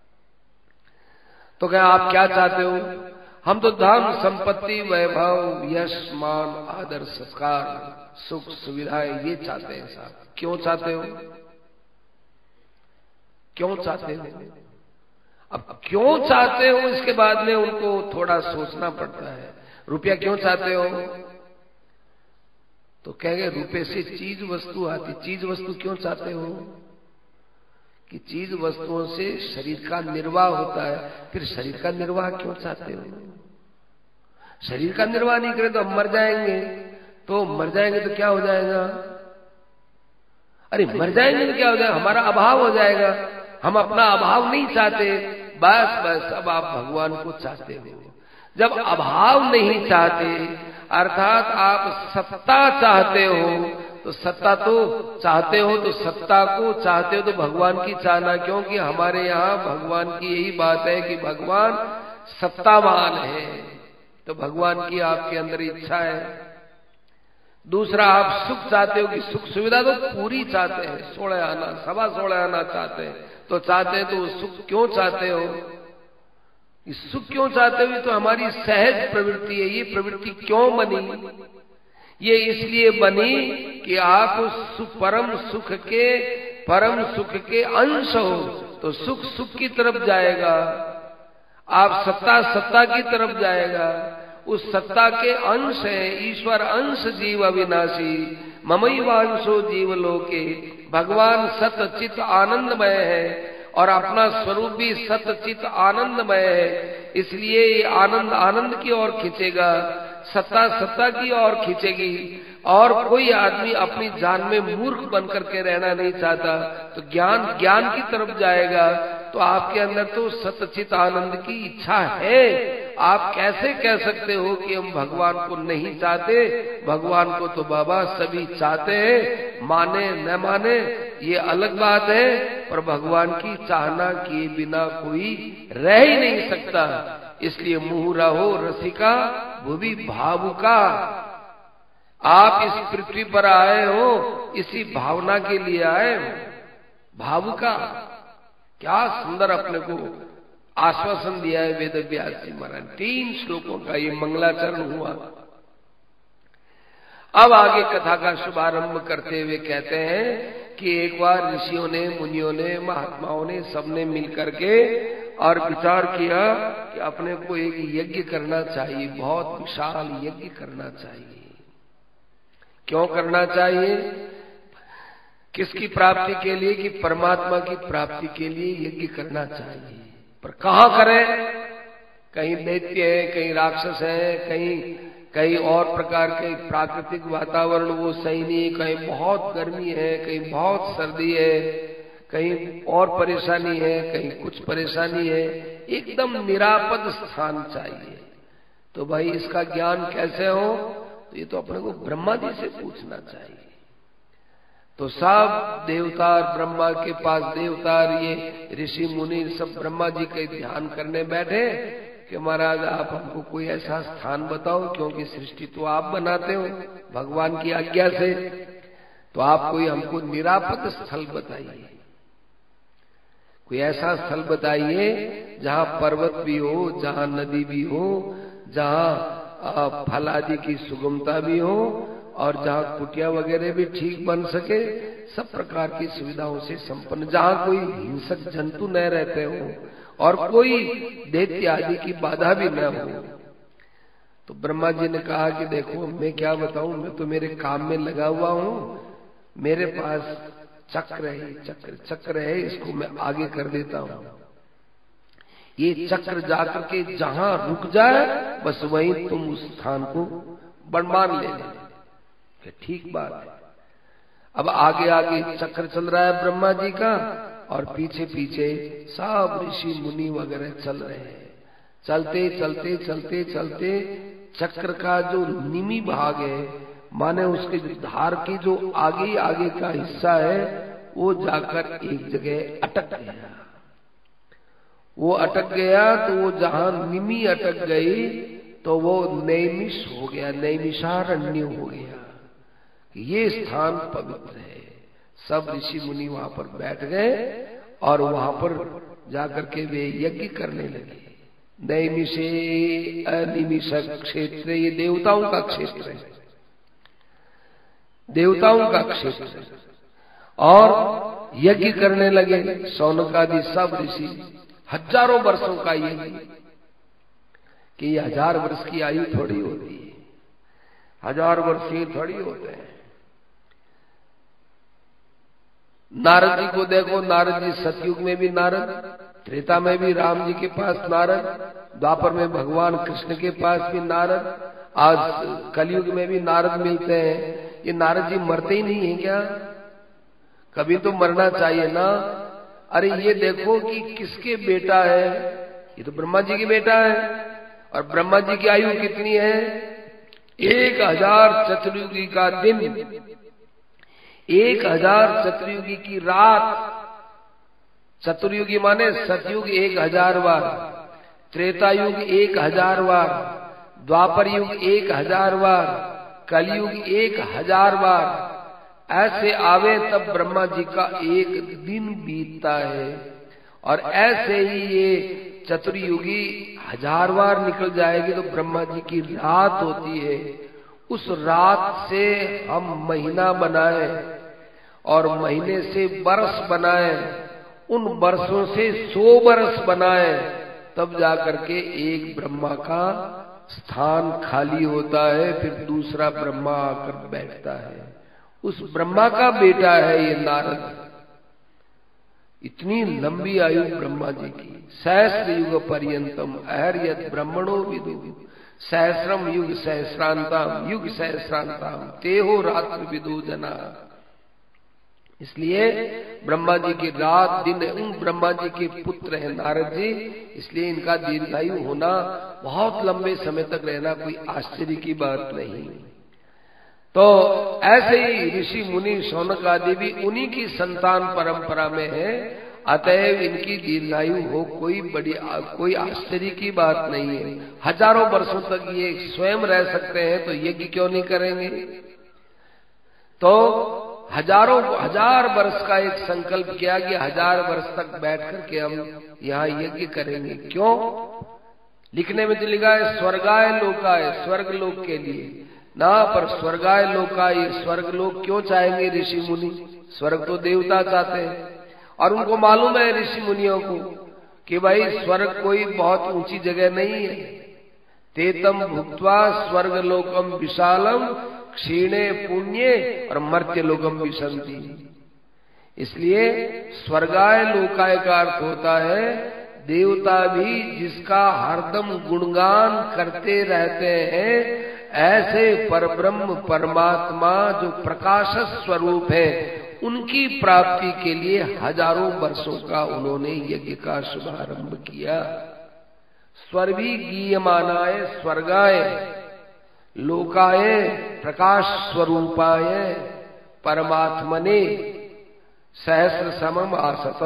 तो क्या आप क्या चाहते हो? हम तो धन संपत्ति वैभव यश मान आदर सत्कार सुख सुविधाएं ये चाहते हैं साहब। क्यों चाहते हो? क्यों चाहते हो? अब क्यों चाहते हो इसके बाद में उनको थोड़ा सोचना पड़ता है। रुपया क्यों चाहते हो? तो कहेंगे रुपये से चीज वस्तु आती। चीज वस्तु क्यों चाहते हो? कि चीज वस्तुओं से शरीर का निर्वाह होता है। फिर शरीर का निर्वाह क्यों चाहते हो? शरीर का निर्वाह नहीं करें तो हम मर जाएंगे। तो मर जाएंगे तो क्या हो जाएगा? अरे मर जाएंगे तो क्या हो जाएगा? हमारा अभाव हो जाएगा। हम अपना अभाव नहीं चाहते। बस अब आप भगवान को चाहते हो। जब अभाव नहीं चाहते अर्थात आप सत्ता चाहते हो, तो सत्ता तो चाहते हो, तो सत्ता को चाहते हो तो भगवान की चाहना। क्योंकि हमारे यहाँ भगवान की यही बात है कि भगवान सत्तावान है, तो भगवान की आपके अंदर इच्छा है। दूसरा, आप सुख चाहते हो कि सुख सुविधा तो पूरी चाहते हैं, 16 आना 16.25 आना चाहते हैं। तो चाहते हैं तो सुख क्यों चाहते हो? सुख क्यों चाहते हो? तो हमारी सहज प्रवृत्ति है। ये प्रवृत्ति क्यों बनी? ये इसलिए बनी कि आप परम सुख के अंश हो, तो सुख सुख की तरफ जाएगा, आप सत्ता की तरफ जाएगा। उस सत्ता के अंश है। ईश्वर अंश जीव अविनाशी ममैवांशो जीव लोके। भगवान सतचित आनंदमय है और अपना स्वरूप भी सतचित आनंदमय है। इसलिए ये आनंद की ओर खींचेगा, सत्ता की ओर खींचेगी। और कोई आदमी अपनी जान में मूर्ख बनकर के रहना नहीं चाहता, तो ज्ञान की तरफ जाएगा। तो आपके अंदर तो सतचित आनंद की इच्छा है। आप कैसे कह सकते हो कि हम भगवान को नहीं चाहते? भगवान को तो बाबा सभी चाहते हैं, माने न माने ये अलग बात है, पर भगवान की चाहना किए बिना कोई रह ही नहीं सकता। इसलिए मुँह रहो रसिका भुवि भावुका। आप इस पृथ्वी पर आए हो इसी भावना के लिए आए हो। भावुका, क्या सुंदर अपने को आश्वासन दिया है वेद व्यास जी महाराज। 3 श्लोकों का ये मंगलाचरण हुआ। अब आगे कथा का शुभारंभ करते हुए कहते हैं कि एक बार ऋषियों ने, मुनियों ने, महात्माओं ने, सबने मिलकर के और विचार किया कि अपने को एक यज्ञ करना चाहिए, बहुत विशाल यज्ञ करना चाहिए। क्यों करना चाहिए? किसकी प्राप्ति के लिए? कि परमात्मा की प्राप्ति के लिए यज्ञ करना चाहिए। पर कहाँ करें? कहीं दैत्य है, कहीं राक्षस है, कहीं कहीं और प्रकार के प्राकृतिक वातावरण वो सही नहीं, कहीं बहुत गर्मी है, कहीं बहुत सर्दी है, कहीं और परेशानी है, कहीं कुछ परेशानी है, एकदम निरापद स्थान चाहिए। तो भाई इसका ज्ञान कैसे हो? तो ये तो अपने को ब्रह्मा जी से पूछना चाहिए। तो सब देवतार ब्रह्मा के पास देवतार ये ऋषि मुनि सब ब्रह्मा जी के ध्यान करने बैठे कि महाराज आप हमको कोई ऐसा स्थान बताओ, क्योंकि सृष्टि तो आप बनाते हो भगवान की आज्ञा से, तो आप कोई हमको निरापद स्थल बताइए, कोई ऐसा स्थल बताइए जहां पर्वत भी हो, जहां नदी भी हो, जहां फल आदि की सुगमता भी हो और जहां कुटिया वगैरह भी ठीक बन सके, सब प्रकार की सुविधाओं से संपन्न, जहां कोई हिंसक जंतु न रहते हो और कोई दैत्य आदि की बाधा भी न हो। तो ब्रह्मा जी ने कहा कि देखो मैं क्या बताऊं, मैं तो मेरे काम में लगा हुआ हूं, मेरे पास चक्र है, इसको मैं आगे कर देता हूं। ये चक्र जाकर के जहां रुक जाए बस वहीं तुम उस स्थान को बनमान ले लेना। ठीक बात है। अब आगे आगे चक्र चल रहा है ब्रह्मा जी का और पीछे पीछे सब ऋषि मुनि वगैरह चल रहे हैं। चलते चलते चलते चलते चक्र का जो निमी भाग है, माने उसके धार की जो आगे आगे का हिस्सा है, वो जाकर एक जगह अटक गया। वो अटक गया तो वो जहां निमी अटक गई तो वो नैमिष हो गया, नैमिषारण्य हो गया। ये स्थान पवित्र है। सब ऋषि मुनि वहां पर बैठ गए और वहां पर जाकर के वे यज्ञ करने लगे। नैमिषे अनिमिष क्षेत्र, ये देवताओं का क्षेत्र है, देवताओं का क्षेत्र है। और यज्ञ करने लगे शौनक आदि सब ऋषि, हजारों वर्षों का यज्ञ, कि ये 1000 वर्ष की आयु थोड़ी होती है, 1000 वर्ष ही थोड़ी होते हैं। नारद जी को देखो, नारद जी सतयुग में भी नारद, त्रेता में भी राम जी के पास नारद, द्वापर में भगवान कृष्ण के पास भी नारद, आज कलयुग में भी नारद मिलते हैं। ये नारद जी मरते ही नहीं है क्या? कभी तो मरना चाहिए ना। अरे ये देखो कि किसके बेटा है, ये तो ब्रह्मा जी के बेटा है। और ब्रह्मा जी की आयु कितनी है? 1000 चतुर्युगी का दिन, 1000 चतुर्युगी की रात। चतुर्युगी माने सतयुग 1000 बार, त्रेता युग 1000 बार, द्वापर युग 1000 बार, कलयुग 1000 बार। ऐसे आवे तब ब्रह्मा जी का एक दिन बीतता है। और ऐसे ही ये चतुर्युगी 1000 बार निकल जाएगी तो ब्रह्मा जी की रात होती है। उस रात से हम महीना बनाए और महीने से बरस बनाए, उन बरसों से 100 बरस बनाए, तब जाकर के एक ब्रह्मा का स्थान खाली होता है, फिर दूसरा ब्रह्मा आकर बैठता है। उस ब्रह्मा का बेटा है ये नारद। इतनी लंबी आयु ब्रह्मा जी की। सहस्र युग पर्यंतम अहर्यत ब्रह्मणो विदु, सहस्रम युग सहस्रांताम, युग सहस्रांताम तेहो रात्र विदु जना। इसलिए ब्रह्मा जी की रात दिन, उन ब्रह्मा जी के पुत्र हैं नारद जी, इसलिए इनका दीर्घायु होना, बहुत लंबे समय तक रहना कोई आश्चर्य की बात नहीं। तो ऐसे ही ऋषि मुनि शौनक आदि भी उन्हीं की संतान परंपरा में है, अतएव इनकी दीर्घायु हो कोई आश्चर्य की बात नहीं है। हजारों वर्षों तक ये स्वयं रह सकते हैं, तो यज्ञ क्यों नहीं करेंगे? तो 1000 वर्ष का एक संकल्प किया कि 1000 वर्ष तक बैठ करके हम यहाँ यज्ञ करेंगे। क्यों? लिखने में तो लिखा है स्वर्गाय लोकाय, स्वर्ग लोक के लिए ना, पर स्वर्गाय लोकाय, स्वर्ग लोक क्यों चाहेंगे ऋषि मुनि? स्वर्ग तो देवता चाहते हैं। और उनको मालूम है ऋषि मुनियों को कि भाई स्वर्ग कोई बहुत ऊंची जगह नहीं है। तेतम भुक्त्वा स्वर्ग लोकम विशालम क्षीणे पुण्ये और मर्त्य लोकम विशंति। इसलिए स्वर्गाय लोकाय का अर्थ होता है देवता भी जिसका हरदम गुणगान करते रहते हैं, ऐसे परब्रह्म परमात्मा जो प्रकाश स्वरूप है, उनकी प्राप्ति के लिए हजारों वर्षों का उन्होंने यज्ञ का शुभारंभ किया। स्वर्वी गीयमानाय स्वर्गाय लोकाय प्रकाश स्वरूपाय परमात्मने सहस्र समम आसत।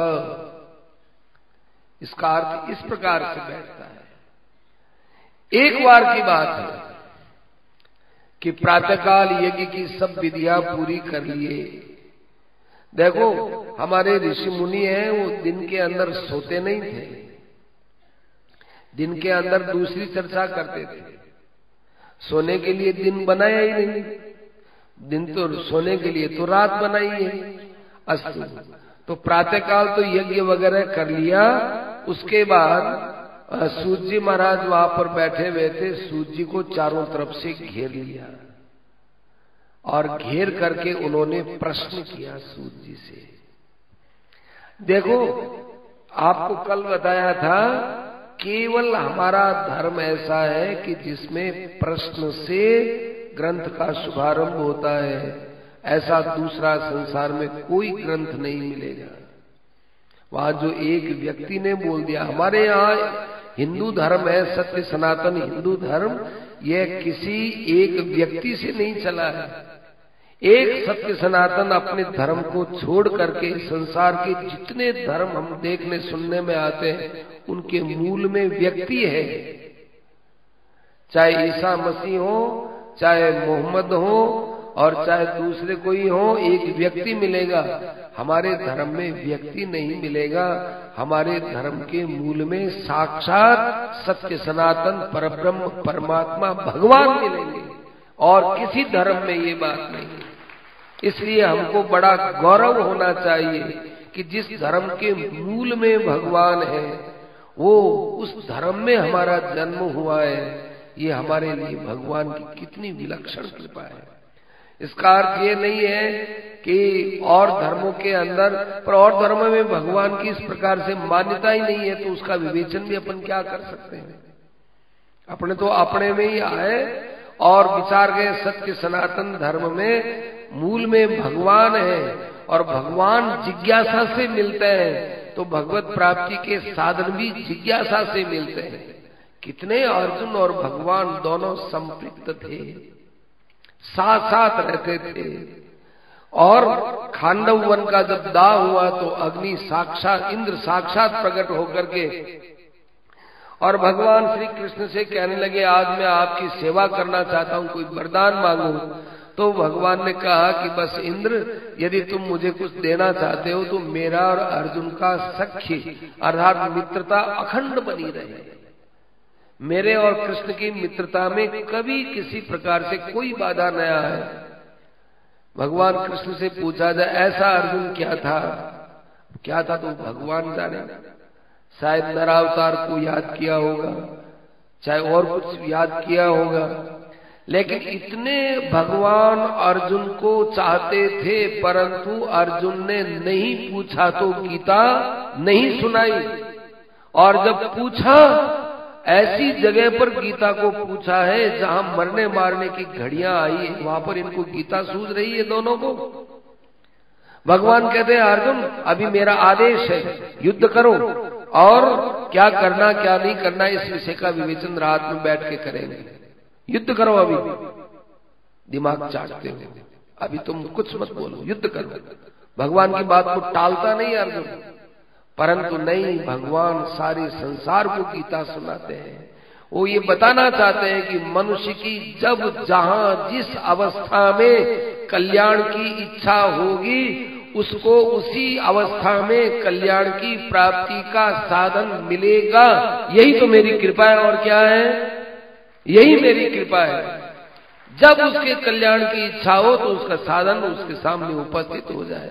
इसका अर्थ इस प्रकार से बैठता है। एक बार की बात है कि प्रातःकाल यज्ञ की सब विधियां पूरी कर लिए। देखो, हमारे ऋषि मुनि हैं, वो दिन के अंदर सोते नहीं थे, दिन के अंदर दूसरी चर्चा करते थे। सोने के लिए दिन बनाया ही नहीं, दिन तो सोने के लिए तो रात बनाई है। अस्तु, तो प्रातःकाल तो यज्ञ वगैरह कर लिया। उसके बाद सूर्य जी महाराज वहां पर बैठे हुए थे, सूर्य जी को चारों तरफ से घेर लिया और घेर करके उन्होंने प्रश्न किया सूर्य जी से। देखो, आपको कल बताया था, केवल हमारा धर्म ऐसा है कि जिसमें प्रश्न से ग्रंथ का शुभारंभ होता है। ऐसा दूसरा संसार में कोई ग्रंथ नहीं मिलेगा। वहां जो एक व्यक्ति ने बोल दिया, हमारे यहाँ हिंदू धर्म है, सत्य सनातन हिंदू धर्म, यह किसी एक व्यक्ति से नहीं चला है। एक सत्य सनातन अपने धर्म को छोड़ करके संसार के जितने धर्म हम देखने सुनने में आते हैं, उनके मूल में व्यक्ति है। चाहे ईसा मसीह हो, चाहे मोहम्मद हो और चाहे दूसरे कोई हो, एक व्यक्ति मिलेगा। हमारे धर्म में व्यक्ति नहीं मिलेगा। हमारे धर्म के मूल में साक्षात सत्य सनातन परब्रह्म परमात्मा भगवान मिलेंगे, और किसी धर्म में ये बात नहीं। इसलिए हमको बड़ा गौरव होना चाहिए कि जिस धर्म के मूल में भगवान है, वो उस धर्म में हमारा जन्म हुआ है। ये हमारे लिए भगवान की कितनी विलक्षण कृपा है। इसका अर्थ ये नहीं है कि और धर्मों के अंदर, पर और धर्मों में भगवान की इस प्रकार से मान्यता ही नहीं है, तो उसका विवेचन भी अपन क्या कर सकते हैं। अपने तो अपने में ही आए और विचार गए, सत्य सनातन धर्म में मूल में भगवान है और भगवान जिज्ञासा से मिलते हैं, तो भगवत प्राप्ति के साधन भी जिज्ञासा से मिलते हैं। कितने अर्जुन और भगवान दोनों संपृक्त थे, साथ साथ रहते थे। और खांडव वन का जब दाह हुआ तो अग्नि साक्षात, इंद्र साक्षात प्रकट होकर के और भगवान श्री कृष्ण से कहने लगे, आज मैं आपकी सेवा करना चाहता हूं, कोई वरदान मांगू। तो भगवान ने कहा कि बस इंद्र, यदि तुम मुझे कुछ देना चाहते हो तो मेरा और अर्जुन का सख्य अर्थात मित्रता अखंड बनी रहे। मेरे और कृष्ण की मित्रता में कभी किसी प्रकार से कोई बाधा न आए। भगवान कृष्ण से पूछा जाए, ऐसा अर्जुन क्या था तो भगवान जाने। शायद नरावतार को याद किया होगा, चाहे और कुछ याद किया होगा, लेकिन इतने भगवान अर्जुन को चाहते थे, परंतु अर्जुन ने नहीं पूछा तो गीता नहीं सुनाई। और जब पूछा, ऐसी जगह पर गीता को पूछा है जहां मरने मारने की घड़ियां आई है, वहां पर इनको गीता सूझ रही है दोनों को। भगवान कहते हैं, अर्जुन अभी मेरा आदेश है, युद्ध करो, और क्या करना क्या नहीं करना इस विषय का विवेचन रात में बैठ के करेंगे। युद्ध करो, अभी दिमाग चाटते हो, अभी तुम कुछ मत बोलो, युद्ध करो। भगवान की बात को टालता नहीं अर्जुन, परंतु नहीं, भगवान सारे संसार को गीता सुनाते हैं। वो ये बताना चाहते हैं कि मनुष्य की जब जहां जिस अवस्था में कल्याण की इच्छा होगी, उसको उसी अवस्था में कल्याण की प्राप्ति का साधन मिलेगा। यही तो मेरी कृपा है, और क्या है, यही मेरी कृपा है। जब उसके कल्याण की इच्छा हो तो उसका साधन उसके सामने उपस्थित हो जाए।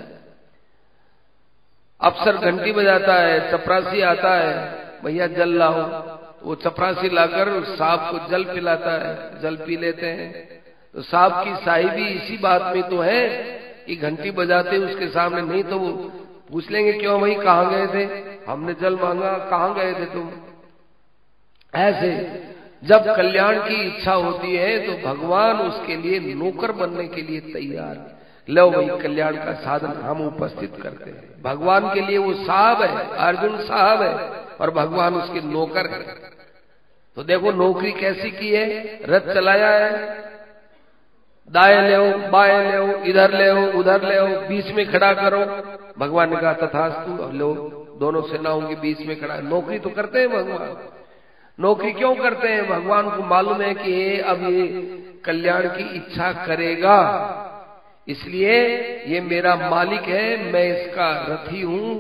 अफसर घंटी बजाता है, चपरासी आता है, भैया जल लाओ, वो चपरासी लाकर सांप को जल पिलाता है, जल पी लेते हैं। तो सांप की साहिबी इसी बात में तो है कि घंटी बजाते उसके सामने, नहीं तो वो पूछ लेंगे, क्यों भाई कहाँ गए थे, हमने जल मांगा, कहाँ गए थे तुम। ऐसे जब कल्याण की इच्छा होती है तो भगवान उसके लिए नौकर बनने के लिए तैयार है। लो वही कल्याण का साधन हम उपस्थित करते हैं। भगवान के लिए वो साहब है, अर्जुन साहब है, और भगवान उसके नौकर है। तो देखो नौकरी कैसी की है, रथ चलाया है, दाएं ले आओ, बाएं ले आओ, इधर ले आओ, उधर ले आओ, बीच में खड़ा करो। भगवान ने कहा तथास्तु, अब लो दोनों सेनाओं के बीच में खड़ा। नौकरी तो करते हैं भगवान। नौकरी क्यों करते हैं? भगवान को मालूम है कि अब ये कल्याण की इच्छा करेगा, इसलिए ये मेरा मालिक है, मैं इसका रथी हूं,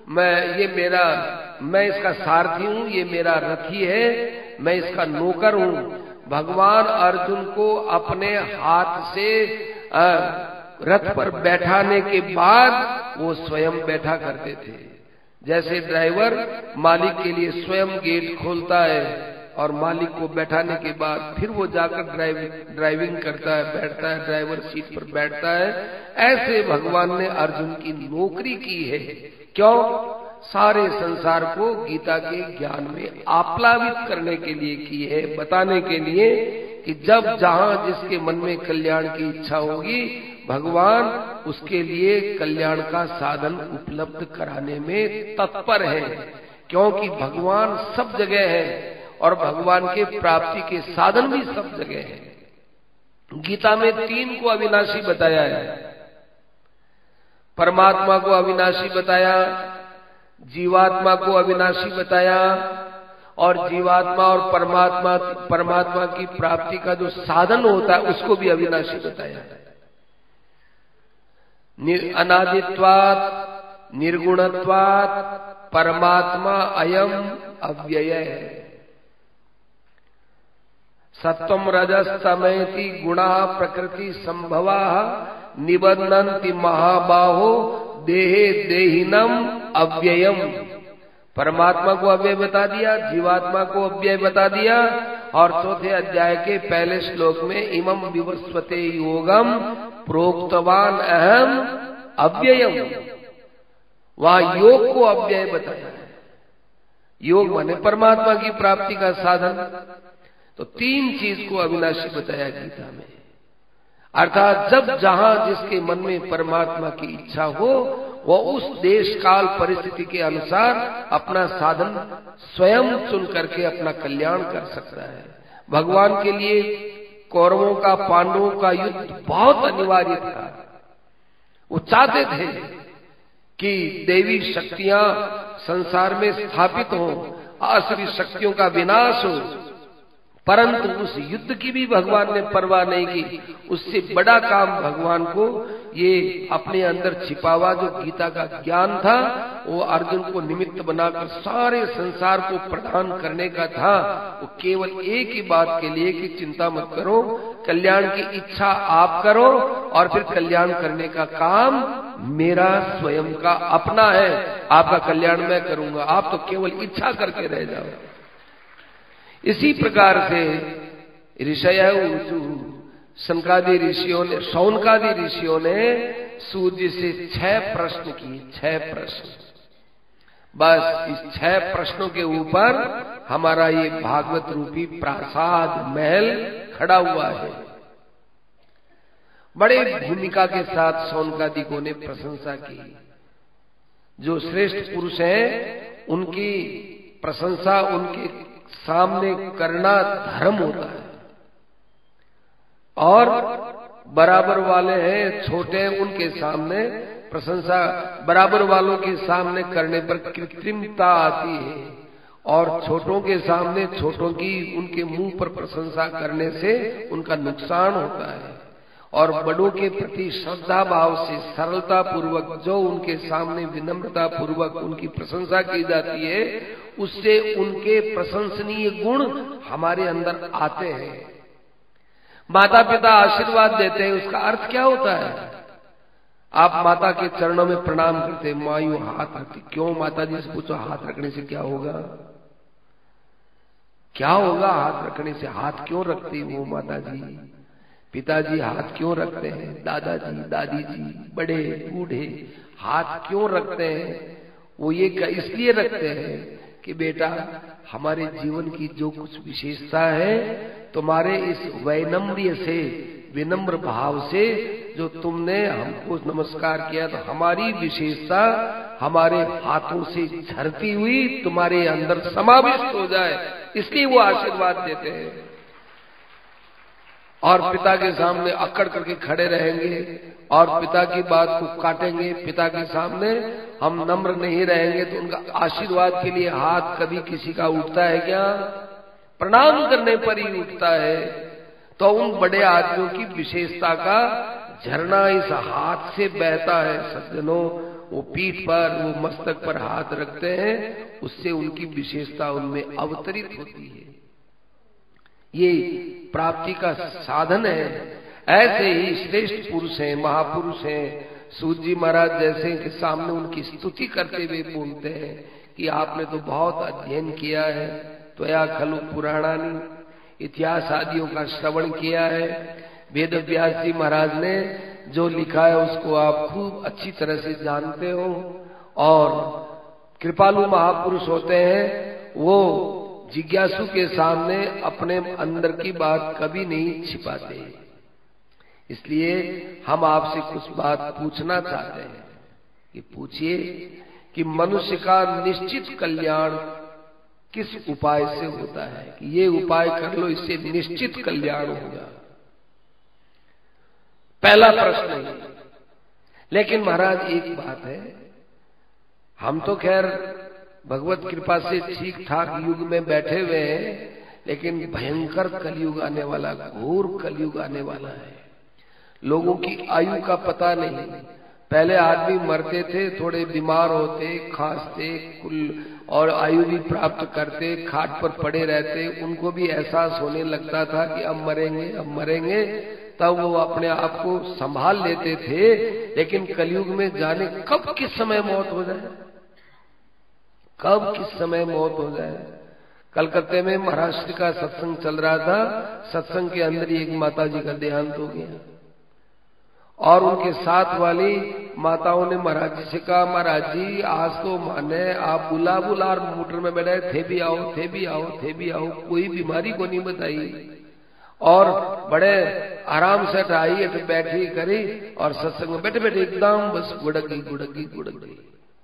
मैं इसका सारथी हूं, ये मेरा रथी है, मैं इसका नौकर हूं। भगवान अर्जुन को अपने हाथ से रथ पर बैठाने के बाद वो स्वयं बैठा करते थे। जैसे ड्राइवर मालिक के लिए स्वयं गेट खोलता है और मालिक को बैठाने के बाद फिर वो जाकर ड्राइविंग करता है, बैठता है, ड्राइवर सीट पर बैठता है, ऐसे भगवान ने अर्जुन की नौकरी की है। क्यों? सारे संसार को गीता के ज्ञान में आप्लावित करने के लिए की है, बताने के लिए कि जब जहां जिसके मन में कल्याण की इच्छा होगी भगवान उसके लिए कल्याण का साधन उपलब्ध कराने में तत्पर है। क्योंकि भगवान सब जगह है और भगवान के प्राप्ति के साधन भी सब जगह है। गीता में 3 को अविनाशी बताया है। परमात्मा को अविनाशी बताया, जीवात्मा को अविनाशी बताया, और जीवात्मा और परमात्मा की प्राप्ति का जो साधन होता है उसको भी अविनाशी बताया। अनादित्वात् निर्गुणत्वात् परमात्मा अयम अव्यय है। सत्वम रजस तमेति गुणा प्रकृति संभवा निबध्नन्ति महाबाहो देहे देहिनम अव्ययम। परमात्मा को अव्यय बता दिया, जीवात्मा को अव्यय बता दिया, और चौथे अध्याय के पहले श्लोक में इमं विवस्वते योगम प्रोक्तवान अहम अव्ययम, वहां योग को अव्यय बताया है। योग माने परमात्मा की प्राप्ति का साधन। तो 3 चीज को अविनाशी बताया गीता में। अर्थात जब जहां जिसके मन में परमात्मा की इच्छा हो वह उस देश काल परिस्थिति के अनुसार अपना साधन स्वयं चुन करके अपना कल्याण कर सकता है। भगवान के लिए कौरवों का पांडवों का युद्ध बहुत अनिवार्य था। वो चाहते थे कि देवी शक्तियां संसार में स्थापित हो, आसुरी शक्तियों का विनाश हो, परंतु उस युद्ध की भी भगवान ने परवाह नहीं की। उससे बड़ा काम भगवान को ये अपने अंदर छिपा हुआ जो गीता का ज्ञान था वो अर्जुन को निमित्त बनाकर सारे संसार को प्रदान करने का था। वो केवल एक ही बात के लिए कि चिंता मत करो, कल्याण की इच्छा आप करो और फिर कल्याण करने का काम मेरा स्वयं का अपना है। आपका कल्याण मैं करूंगा, आप तो केवल इच्छा करके रह जाओ। इसी प्रकार से ऋषय शौनकादि ऋषियों ने सूर्य से 6 प्रश्न किए। 6 प्रश्न, बस इस 6 प्रश्नों के ऊपर हमारा ये भागवत रूपी प्रासाद महल खड़ा हुआ है। बड़े भूमिका के साथ शौनकादिकों ने प्रशंसा की। जो श्रेष्ठ पुरुष हैं उनकी प्रशंसा उनके सामने करना धर्म होता है, और बराबर वाले हैं छोटे हैं उनके सामने प्रशंसा बराबर वालों के सामने करने पर कृत्रिमता आती है, और छोटों के सामने छोटों की उनके मुंह पर प्रशंसा करने से उनका नुकसान होता है। और बड़ों के प्रति श्रद्धा भाव से सरलता पूर्वक जो उनके सामने विनम्रता पूर्वक उनकी प्रशंसा की जाती है उससे उनके प्रशंसनीय गुण हमारे अंदर आते हैं। माता पिता आशीर्वाद देते हैं, उसका अर्थ क्या होता है? आप माता के चरणों में प्रणाम करते हैं, माँ यूं हाथ रखती। क्यों? माता जी से पूछो हाथ रखने से क्या होगा? क्या होगा हाथ रखने से? हाथ क्यों रखती वो माता जी? पिताजी हाथ क्यों रखते हैं? दादाजी दादी जी बड़े बूढ़े हाथ क्यों रखते हैं? वो ये इसलिए रखते हैं कि बेटा हमारे जीवन की जो कुछ विशेषता है, तुम्हारे इस वैनम्र्य से, विनम्र भाव से जो तुमने हमको नमस्कार किया, तो हमारी विशेषता हमारे हाथों से झरती हुई तुम्हारे अंदर समाविष्ट हो जाए, इसलिए वो आशीर्वाद देते हैं। और पिता के सामने अकड़ करके खड़े रहेंगे और पिता की बात को काटेंगे, पिता के सामने हम नम्र नहीं रहेंगे, तो उनका आशीर्वाद के लिए हाथ कभी किसी का उठता है क्या? प्रणाम करने पर ही उठता है। तो उन बड़े आदमियों की विशेषता का झरना इस हाथ से बहता है सज्जनों। वो पीठ पर, वो मस्तक पर हाथ रखते हैं, उससे उनकी विशेषता उनमें अवतरित होती है। ये प्राप्ति का साधन है। ऐसे ही श्रेष्ठ पुरुष हैं, महापुरुष हैं, सूत जी महाराज जैसे के सामने उनकी स्तुति करते हुए बोलते हैं कि आपने तो बहुत अध्ययन किया है, त्वया खलु पुराणानि, इतिहास आदियों का श्रवण किया है, वेद व्यास जी महाराज ने जो लिखा है उसको आप खूब अच्छी तरह से जानते हो। और कृपालु महापुरुष होते हैं, वो जिज्ञासु के सामने अपने अंदर की बात कभी नहीं छिपाते। इसलिए हम आपसे कुछ बात पूछना चाहते हैं कि पूछिए कि मनुष्य का निश्चित कल्याण किस उपाय से होता है, कि ये उपाय कर लो इससे निश्चित कल्याण होगा। पहला प्रश्न है। लेकिन महाराज एक बात है, हम तो खैर भगवत कृपा से ठीक ठाक युग में बैठे हुए हैं, लेकिन भयंकर कलयुग आने वाला, घोर कलयुग आने वाला है। लोगों की आयु का पता नहीं। पहले आदमी मरते थे, थोड़े बीमार होते, खांसते, कुल और आयु भी प्राप्त करते, खाट पर पड़े रहते, उनको भी एहसास होने लगता था कि अब मरेंगे, अब मरेंगे, तब वो अपने आप को संभाल लेते थे। लेकिन कलयुग में जाने कब किस समय मौत हो जाए, कब किस समय मौत हो जाए। कलकत्ते में महाराष्ट्र का सत्संग चल रहा था, सत्संग के अंदर ही एक माता जी का देहांत हो गया और उनके साथ वाली माताओं ने महाराज जी से कहा, महाराज जी आज तो माने आप बुला बुला और मोटर में बैठे थे भी आओ, थे भी आओ, थे भी आओ, कोई बीमारी को नहीं बताई और बड़े आराम से आई बैठी करी और सत्संग में बैठे बैठे एकदम बस गुड़क गई, गुड़क गई, गुड़क गई।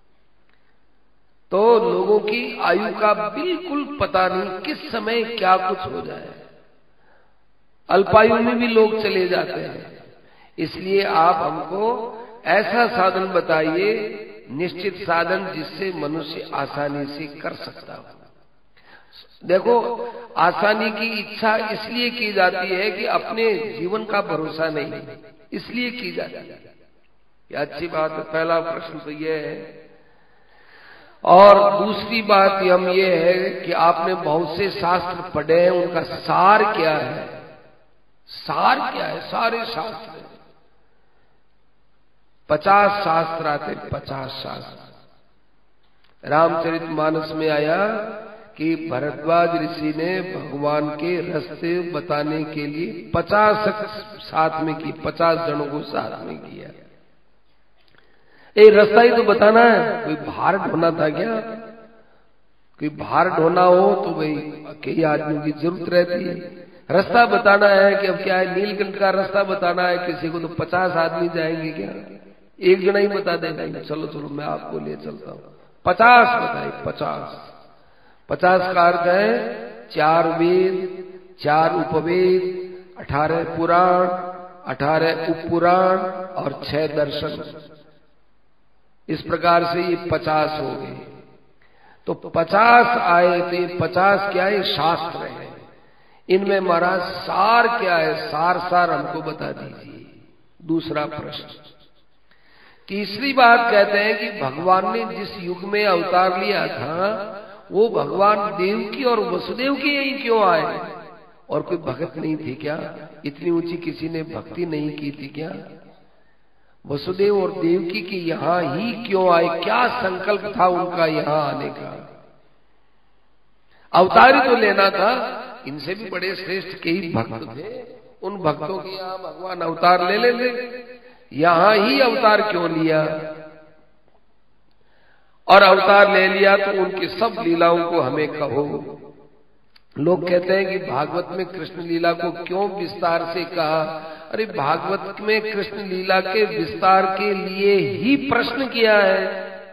तो लोगों की आयु का बिल्कुल पता नहीं किस समय क्या कुछ हो जाए। अल्पायु में भी लोग चले जाते हैं। इसलिए आप हमको ऐसा साधन बताइए, निश्चित साधन जिससे मनुष्य आसानी से कर सकता हो। देखो, आसानी की इच्छा इसलिए की जाती है कि अपने जीवन का भरोसा नहीं, इसलिए की जाती है। ये अच्छी बात है। पहला प्रश्न तो यह है। और दूसरी बात हम ये है कि आपने बहुत से शास्त्र पढ़े हैं, उनका सार क्या है? सार क्या है? सारे शास्त्र 50 शास्त्र आते, 50 शास्त्र। रामचरितमानस में आया कि भरद्वाज ऋषि ने भगवान के रास्ते बताने के लिए 50 साथ में की, 50 जनों को साथ में किया। रास्ता ही तो बताना है, कोई भार ढोना था क्या? कोई भार ढोना हो तो भाई कई आदमियों की जरूरत रहती है। रास्ता बताना है कि अब क्या है, नीलकंठ का रास्ता बताना है किसी को, तो 50 आदमी जाएंगे क्या? एक जना ही बता देगा, चलो चलो मैं आपको ले चलता हूँ। 50 बताए, 50 का अर्थ है 4 वेद, 4 उपवेद, 18 पुराण, 18 उपपुराण और 6 दर्शन। इस प्रकार से ये 50 हो गए। तो 50 आए, तो ये 50 क्या है? शास्त्र है। इनमें महाराज सार क्या है? सार हमको बता दीजिए। दूसरा प्रश्न। तीसरी बात कहते हैं कि भगवान ने जिस युग में अवतार लिया था, वो भगवान देवकी और वसुदेव की यही क्यों आए? और कोई भगत नहीं थे क्या? इतनी ऊंची किसी ने भक्ति नहीं की थी क्या? वसुदेव और देवकी की यहां ही क्यों आए? क्या संकल्प था उनका यहां आने का? अवतार ही तो लेना था। इनसे भी बड़े श्रेष्ठ कई भक्त थे, उन भक्तों की यहां भगवान अवतार ले लेते, यहां ही अवतार क्यों लिया? और अवतार ले लिया तो उनकी सब लीलाओं को हमें कहो। लोग कहते हैं कि भागवत में कृष्ण लीला को क्यों विस्तार से कहा? अरे भागवत में कृष्ण लीला के विस्तार के लिए ही प्रश्न किया है,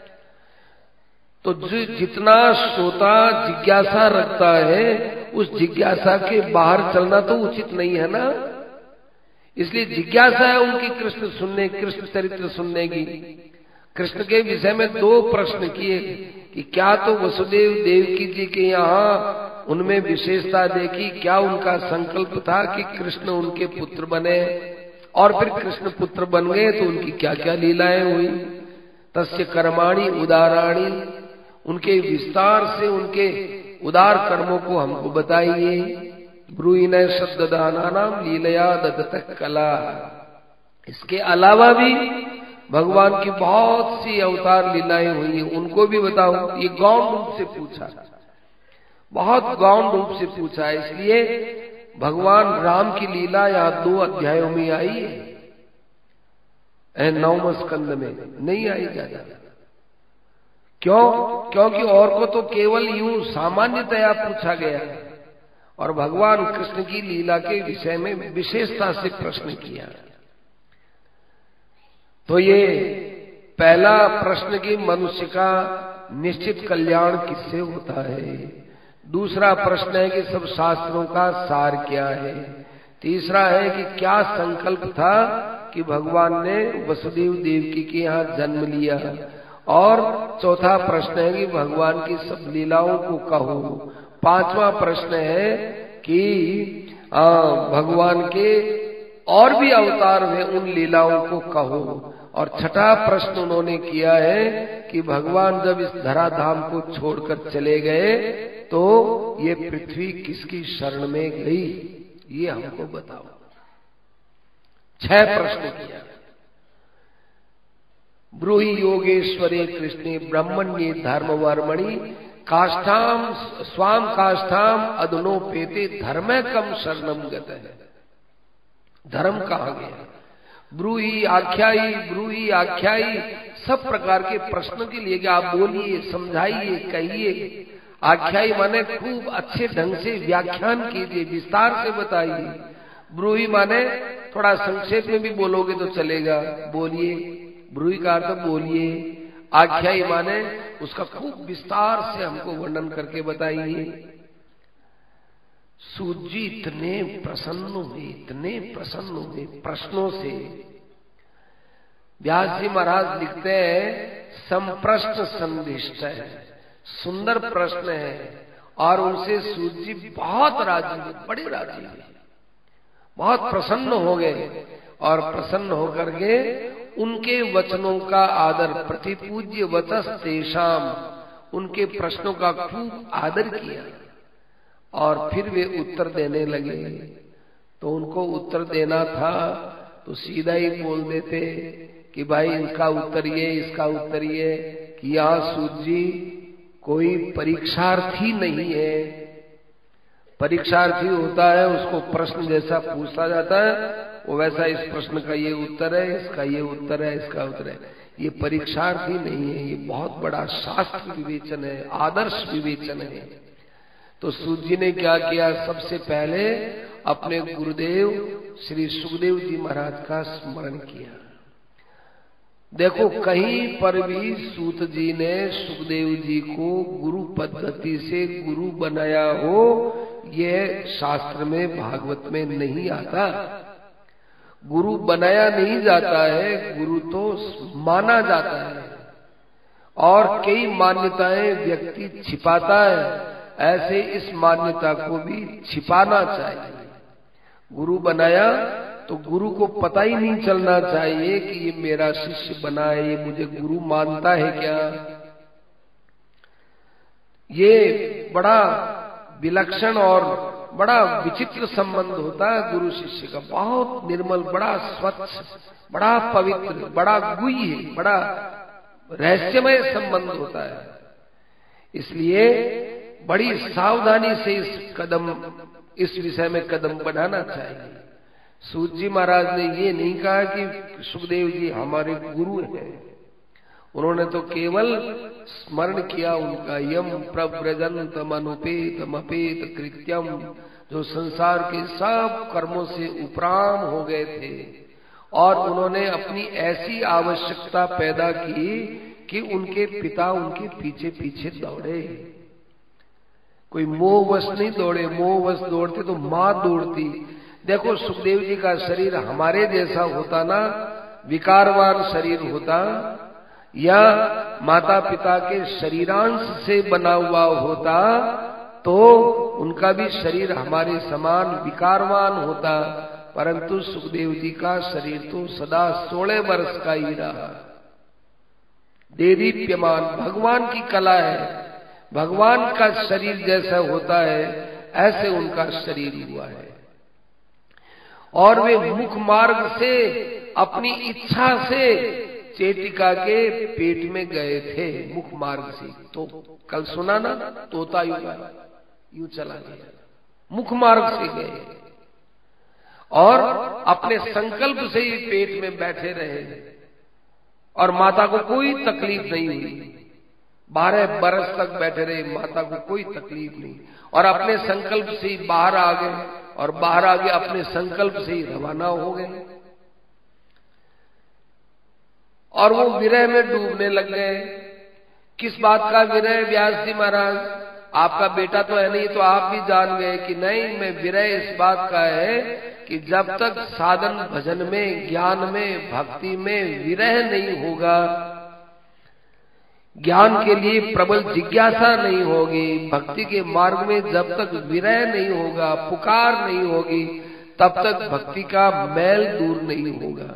तो जितना श्रोता जिज्ञासा रखता है उस जिज्ञासा के बाहर चलना तो उचित नहीं है ना। इसलिए जिज्ञासा है उनकी कृष्ण सुनने, कृष्ण चरित्र सुनने की। कृष्ण के विषय में 2 प्रश्न किए कि क्या तो वसुदेव देवकी जी के यहाँ उनमें विशेषता देखी, क्या उनका संकल्प था कि कृष्ण उनके पुत्र बने, और फिर कृष्ण पुत्र बन गए तो उनकी क्या क्या लीलाएं हुई। तस्य कर्माणि उदाराणि, उनके विस्तार से उनके उदार कर्मों को हमको बताइए। ब्रूहिण शब्ददानानाम लीलया ददत कला। इसके अलावा भी भगवान की बहुत सी अवतार लीलाएं हुई, उनको भी बताओ। ये गौण रूप से पूछा, बहुत गौण रूप से पूछा। इसलिए भगवान राम की लीला यहाँ 2 अध्यायों में आई है, 9वें स्कंद में नहीं आई ज्यादा। क्यों? क्योंकि और को तो केवल यूं सामान्यतया पूछा गया, और भगवान कृष्ण की लीला के विषय में विशेषता से प्रश्न किया। तो ये पहला प्रश्न कि मनुष्य का निश्चित कल्याण किससे होता है। दूसरा प्रश्न है कि सब शास्त्रों का सार क्या है। तीसरा है कि क्या संकल्प था कि भगवान ने वसुदेव देवकी के यहाँ जन्म लिया। और चौथा प्रश्न है कि भगवान की सब लीलाओं को कहो। 5वां प्रश्न है कि भगवान के और भी अवतार हैं, उन लीलाओं को कहो। और छठा प्रश्न उन्होंने किया है कि भगवान जब इस धराधाम को छोड़कर चले गए तो ये पृथ्वी किसकी शरण में गई, ये हमको बताओ। 6 प्रश्न किया। ब्रूहि योगेश्वरे कृष्णे ब्रह्मण्ये धर्मवर्मणि काष्ठाम स्वाम काष्ठाम अदनोपेते धर्म कम शरणम गत है। धर्म कहा गया। ब्रूहि आख्यायी सब प्रकार के प्रश्नों के लिए कि आप बोलिए, समझाइए, कहिए। आख्यायी माने खूब अच्छे ढंग से व्याख्यान कीजिए, विस्तार से बताइए। ब्रूहि माने थोड़ा संक्षेप में भी बोलोगे तो चलेगा, बोलिए। ब्रूहि का अर्थ बोलिए। आख्यायी माने उसका खूब विस्तार से हमको वर्णन करके बताइए। सूत जी इतने प्रसन्न हुए प्रश्नों से। व्यास जी महाराज लिखते हैं संप्रश्न संदिष्ट है, सुंदर प्रश्न है। और उनसे सूत जी बहुत राजी हुए, बड़े राजी हुए, बहुत प्रसन्न हो गए। और प्रसन्न होकर के उनके वचनों का आदर, प्रतिपूज्य वचस तेषाम, उनके प्रश्नों का खूब आदर किया। और फिर वे उत्तर देने लगे। तो उनको उत्तर देना था तो सीधा ही बोल देते कि भाई इसका उत्तर ये, इसका उत्तर ये। कि यहाँ सूत जी कोई परीक्षार्थी नहीं है। परीक्षार्थी होता है, उसको प्रश्न जैसा पूछा जाता है वो वैसा इस प्रश्न का ये उत्तर है, इसका ये उत्तर है, इसका उत्तर है। ये परीक्षार्थी नहीं है, ये बहुत बड़ा शास्त्र विवेचन है, आदर्श विवेचन है। तो सूत जी ने क्या किया? सबसे पहले अपने गुरुदेव श्री सुखदेव जी महाराज का स्मरण किया। देखो कहीं पर भी सूत जी ने सुखदेव जी को गुरु पद्धति से गुरु बनाया हो, यह शास्त्र में भागवत में नहीं आता। गुरु बनाया नहीं जाता है, गुरु तो माना जाता है। और कई मान्यताएं व्यक्ति छिपाता है, ऐसे इस मान्यता को भी छिपाना चाहिए। गुरु बनाया तो गुरु को पता ही नहीं चलना चाहिए कि ये मेरा शिष्य बना है, ये मुझे गुरु मानता है क्या। ये बड़ा विलक्षण और बड़ा विचित्र संबंध होता है गुरु शिष्य का। बहुत निर्मल, बड़ा स्वच्छ, बड़ा पवित्र, बड़ा गुह्य, बड़ा रहस्यमय संबंध होता है। इसलिए बड़ी सावधानी से इस विषय में कदम बढ़ाना चाहिए। सूत जी महाराज ने ये नहीं कहा कि सुखदेव जी हमारे गुरु हैं। उन्होंने तो केवल स्मरण किया उनका यम प्रव्रजंतम अनुपेतम अपेत कृत्यम, जो संसार के सब कर्मों से उपराम हो गए थे, और उन्होंने अपनी ऐसी आवश्यकता पैदा की कि उनके पिता उनके पीछे पीछे दौड़े। कोई मोहवश नहीं दौड़े, मोहवश दौड़ते तो मां दौड़ती। देखो सुखदेव जी का शरीर हमारे जैसा होता ना, विकारवान शरीर होता, या माता पिता के शरीरांश से बना हुआ होता, तो उनका भी शरीर हमारे समान विकारवान होता। परंतु सुखदेव जी का शरीर तो सदा 16 वर्ष का ही रहा। देदीप्यमान, भगवान की कला है, भगवान का शरीर जैसा होता है ऐसे उनका शरीर हुआ है। और वे मुख मार्ग से अपनी इच्छा से चेटिका के पेट में गए थे, मुख मार्ग से। तो कल सुना ना, तोता यूं चला गया, मुख मार्ग से गए, और अपने संकल्प से ही पेट में बैठे रहे, और माता को कोई तकलीफ नहीं हुई। 12 बरस तक बैठे रहे, माता को कोई तकलीफ नहीं, और अपने संकल्प से ही बाहर आ गए, और बाहर आगे अपने संकल्प से ही रवाना हो गए, और वो विरह में डूबने लग गए। किस बात का विरह व्यास जी महाराज? आपका बेटा तो है नहीं, तो आप भी जान गए कि नहीं, मैं विरह इस बात का है कि जब तक साधन भजन में, ज्ञान में, भक्ति में विरह नहीं होगा, ज्ञान के लिए प्रबल जिज्ञासा नहीं होगी, भक्ति के मार्ग में जब तक विरह नहीं होगा, पुकार नहीं होगी, तब तक भक्ति का मैल दूर नहीं होगा।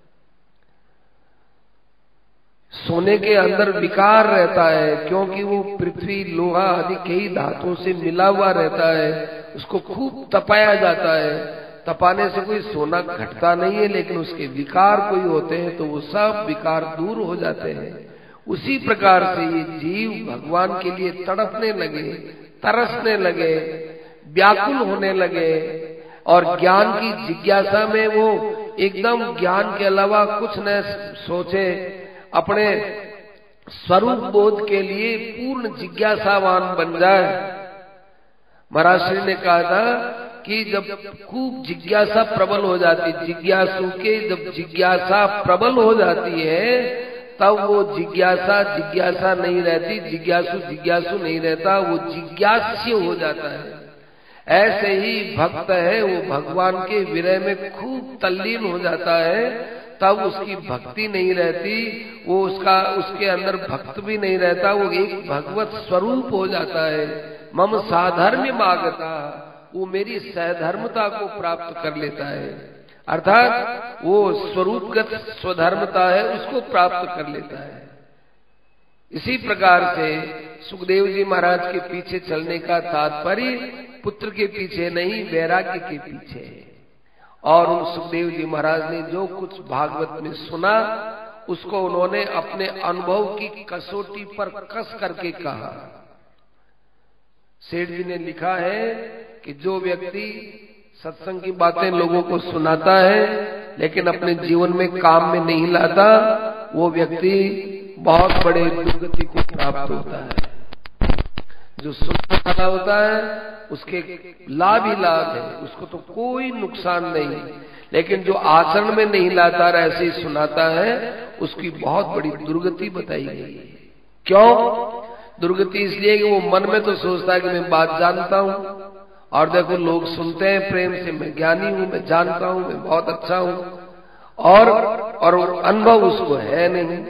सोने के अंदर विकार रहता है, क्योंकि वो पृथ्वी, लोहा आदि कई धातुओं से मिला हुआ रहता है, उसको खूब तपाया जाता है। तपाने से कोई सोना घटता नहीं है, लेकिन उसके विकार कोई होते हैं तो वो सब विकार दूर हो जाते हैं। उसी प्रकार से ये जीव भगवान के लिए तड़पने लगे, तरसने लगे, व्याकुल होने लगे, और ज्ञान की जिज्ञासा में वो एकदम ज्ञान के अलावा कुछ न सोचे, अपने स्वरूप बोध के लिए पूर्ण जिज्ञासावान बन जाए। महाराज श्री ने कहा था कि जब खूब जिज्ञासा प्रबल हो जाती, जिज्ञासु के जब जिज्ञासा प्रबल हो जाती है, तब वो जिज्ञासा नहीं रहती, जिज्ञासु नहीं रहता, वो जिज्ञास्य हो जाता है। ऐसे ही भक्त है, वो भगवान के विरह में खूब तल्लीन हो जाता है, तब उसकी भक्ति नहीं रहती, वो उसके अंदर भक्त भी नहीं रहता, वो एक भगवत स्वरूप हो जाता है। मम साधर्म्य मागता, वो मेरी सहधर्मता को प्राप्त कर लेता है, अर्थात वो स्वरूपगत स्वधर्मता है उसको प्राप्त कर लेता है। इसी प्रकार से सुखदेव जी महाराज के पीछे चलने का तात्पर्य पुत्र के पीछे नहीं, वैराग्य के पीछे है। और उन सुखदेव जी महाराज ने जो कुछ भागवत में सुना, उसको उन्होंने अपने अनुभव की कसौटी पर कस करके कहा। सेठ जी ने लिखा है कि जो व्यक्ति सत्संग की बातें लोगों को सुनाता है लेकिन अपने जीवन में काम में नहीं लाता, वो व्यक्ति बहुत बड़े दुर्गति को प्राप्त होता है। जो सुनने वाला होता है उसके लाभ ही लाभ है, उसको तो कोई नुकसान नहीं, लेकिन जो आचरण में नहीं लाता और ऐसे ही सुनाता है, उसकी बहुत बड़ी दुर्गति बताई गई है। क्यों दुर्गति? इसलिए कि वो मन में तो सोचता है कि मैं बात जानता हूं, और देखो लोग सुनते हैं प्रेम से, मैं ज्ञानी हूं, मैं जानता हूं, मैं बहुत अच्छा हूं, और अनुभव उसको है नहीं।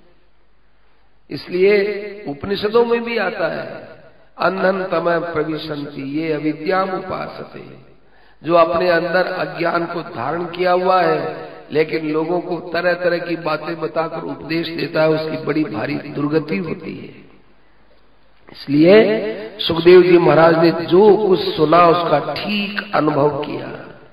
इसलिए उपनिषदों में भी आता है, अंधन तमः प्रविशन्ति ये अविद्याम उपासते, जो अपने अंदर अज्ञान को धारण किया हुआ है लेकिन लोगों को तरह तरह की बातें बताकर उपदेश देता है, उसकी बड़ी भारी दुर्गति होती है। इसलिए सुखदेव जी महाराज ने जो कुछ सुना उसका ठीक अनुभव किया,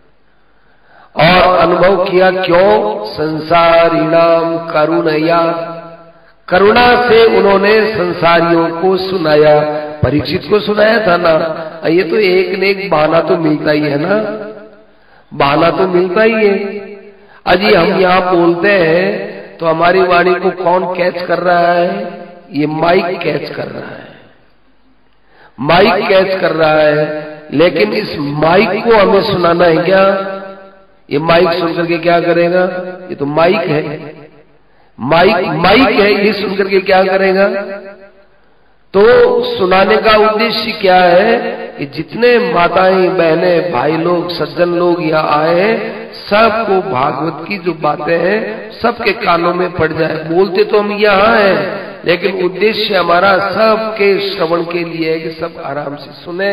और अनुभव किया क्यों? संसारिणाम करुणया, करुणा से उन्होंने संसारियों को सुनाया। परीक्षित को सुनाया था ना, ये तो एक न एक बहाना तो मिलता ही है ना, बहाना तो मिलता ही है। अजी हम यहाँ बोलते हैं तो हमारी वाणी को कौन कैच कर रहा है? ये माइक कैच कर रहा है, माइक कैच कर रहा है। लेकिन इस माइक को हमें सुनाना है क्या? ये माइक सुनकर के क्या करेगा? ये तो माइक है, माइक है, ये सुनकर के क्या करेगा? तो सुनाने का उद्देश्य क्या है कि जितने माताएं, बहनें, भाई लोग, सज्जन लोग यहाँ आए हैं, सबको भागवत की जो बातें हैं सबके कानों में पड़ जाए। बोलते तो हम यहाँ हैं, लेकिन उद्देश्य हमारा सबके श्रवण के लिए है कि सब आराम से सुने।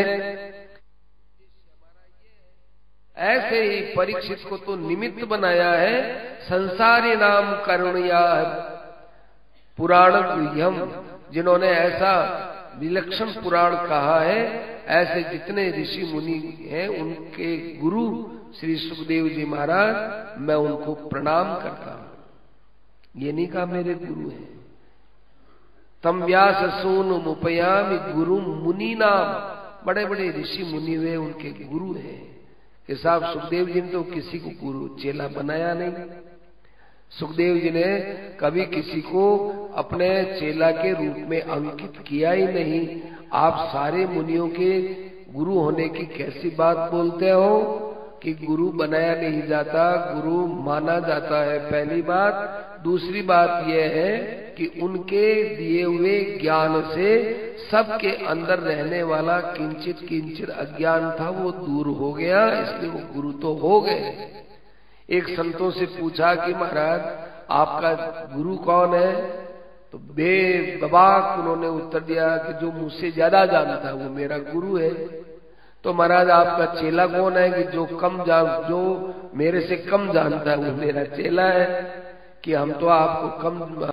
ऐसे ही परीक्षित को तो निमित्त बनाया है संसारी नाम करुणया पुराण गुह्यम, जिन्होंने ऐसा विलक्षण पुराण कहा है। ऐसे जितने ऋषि मुनि हैं उनके गुरु श्री सुखदेव जी महाराज, मैं उनको प्रणाम करता हूं। ये नहीं कहा मेरे गुरु हैं। तम व्यास सोनु मुपयामि गुरु मुनि नाम, बड़े बड़े ऋषि मुनि हुए उनके गुरु हैं। कि साहब सुखदेव जी ने तो किसी को गुरु चेला बनाया नहीं। सुखदेव जी ने कभी किसी को अपने चेला के रूप में अंकित किया ही नहीं। आप सारे मुनियों के गुरु होने की कैसी बात बोलते हो कि गुरु बनाया नहीं जाता, गुरु माना जाता है, पहली बात। दूसरी बात यह है कि उनके दिए हुए ज्ञान से सबके अंदर रहने वाला किंचित किंचित अज्ञान था वो दूर हो गया, इसलिए वो गुरु तो हो गए। एक संतों से पूछा कि महाराज आपका गुरु कौन है? तो बेबाक उन्होंने उत्तर दिया कि जो मुझसे ज्यादा जानता है वो मेरा गुरु है। तो महाराज आपका चेला कौन है? कि जो मेरे से कम जानता है वो मेरा चेला है। कि हम तो आपको कम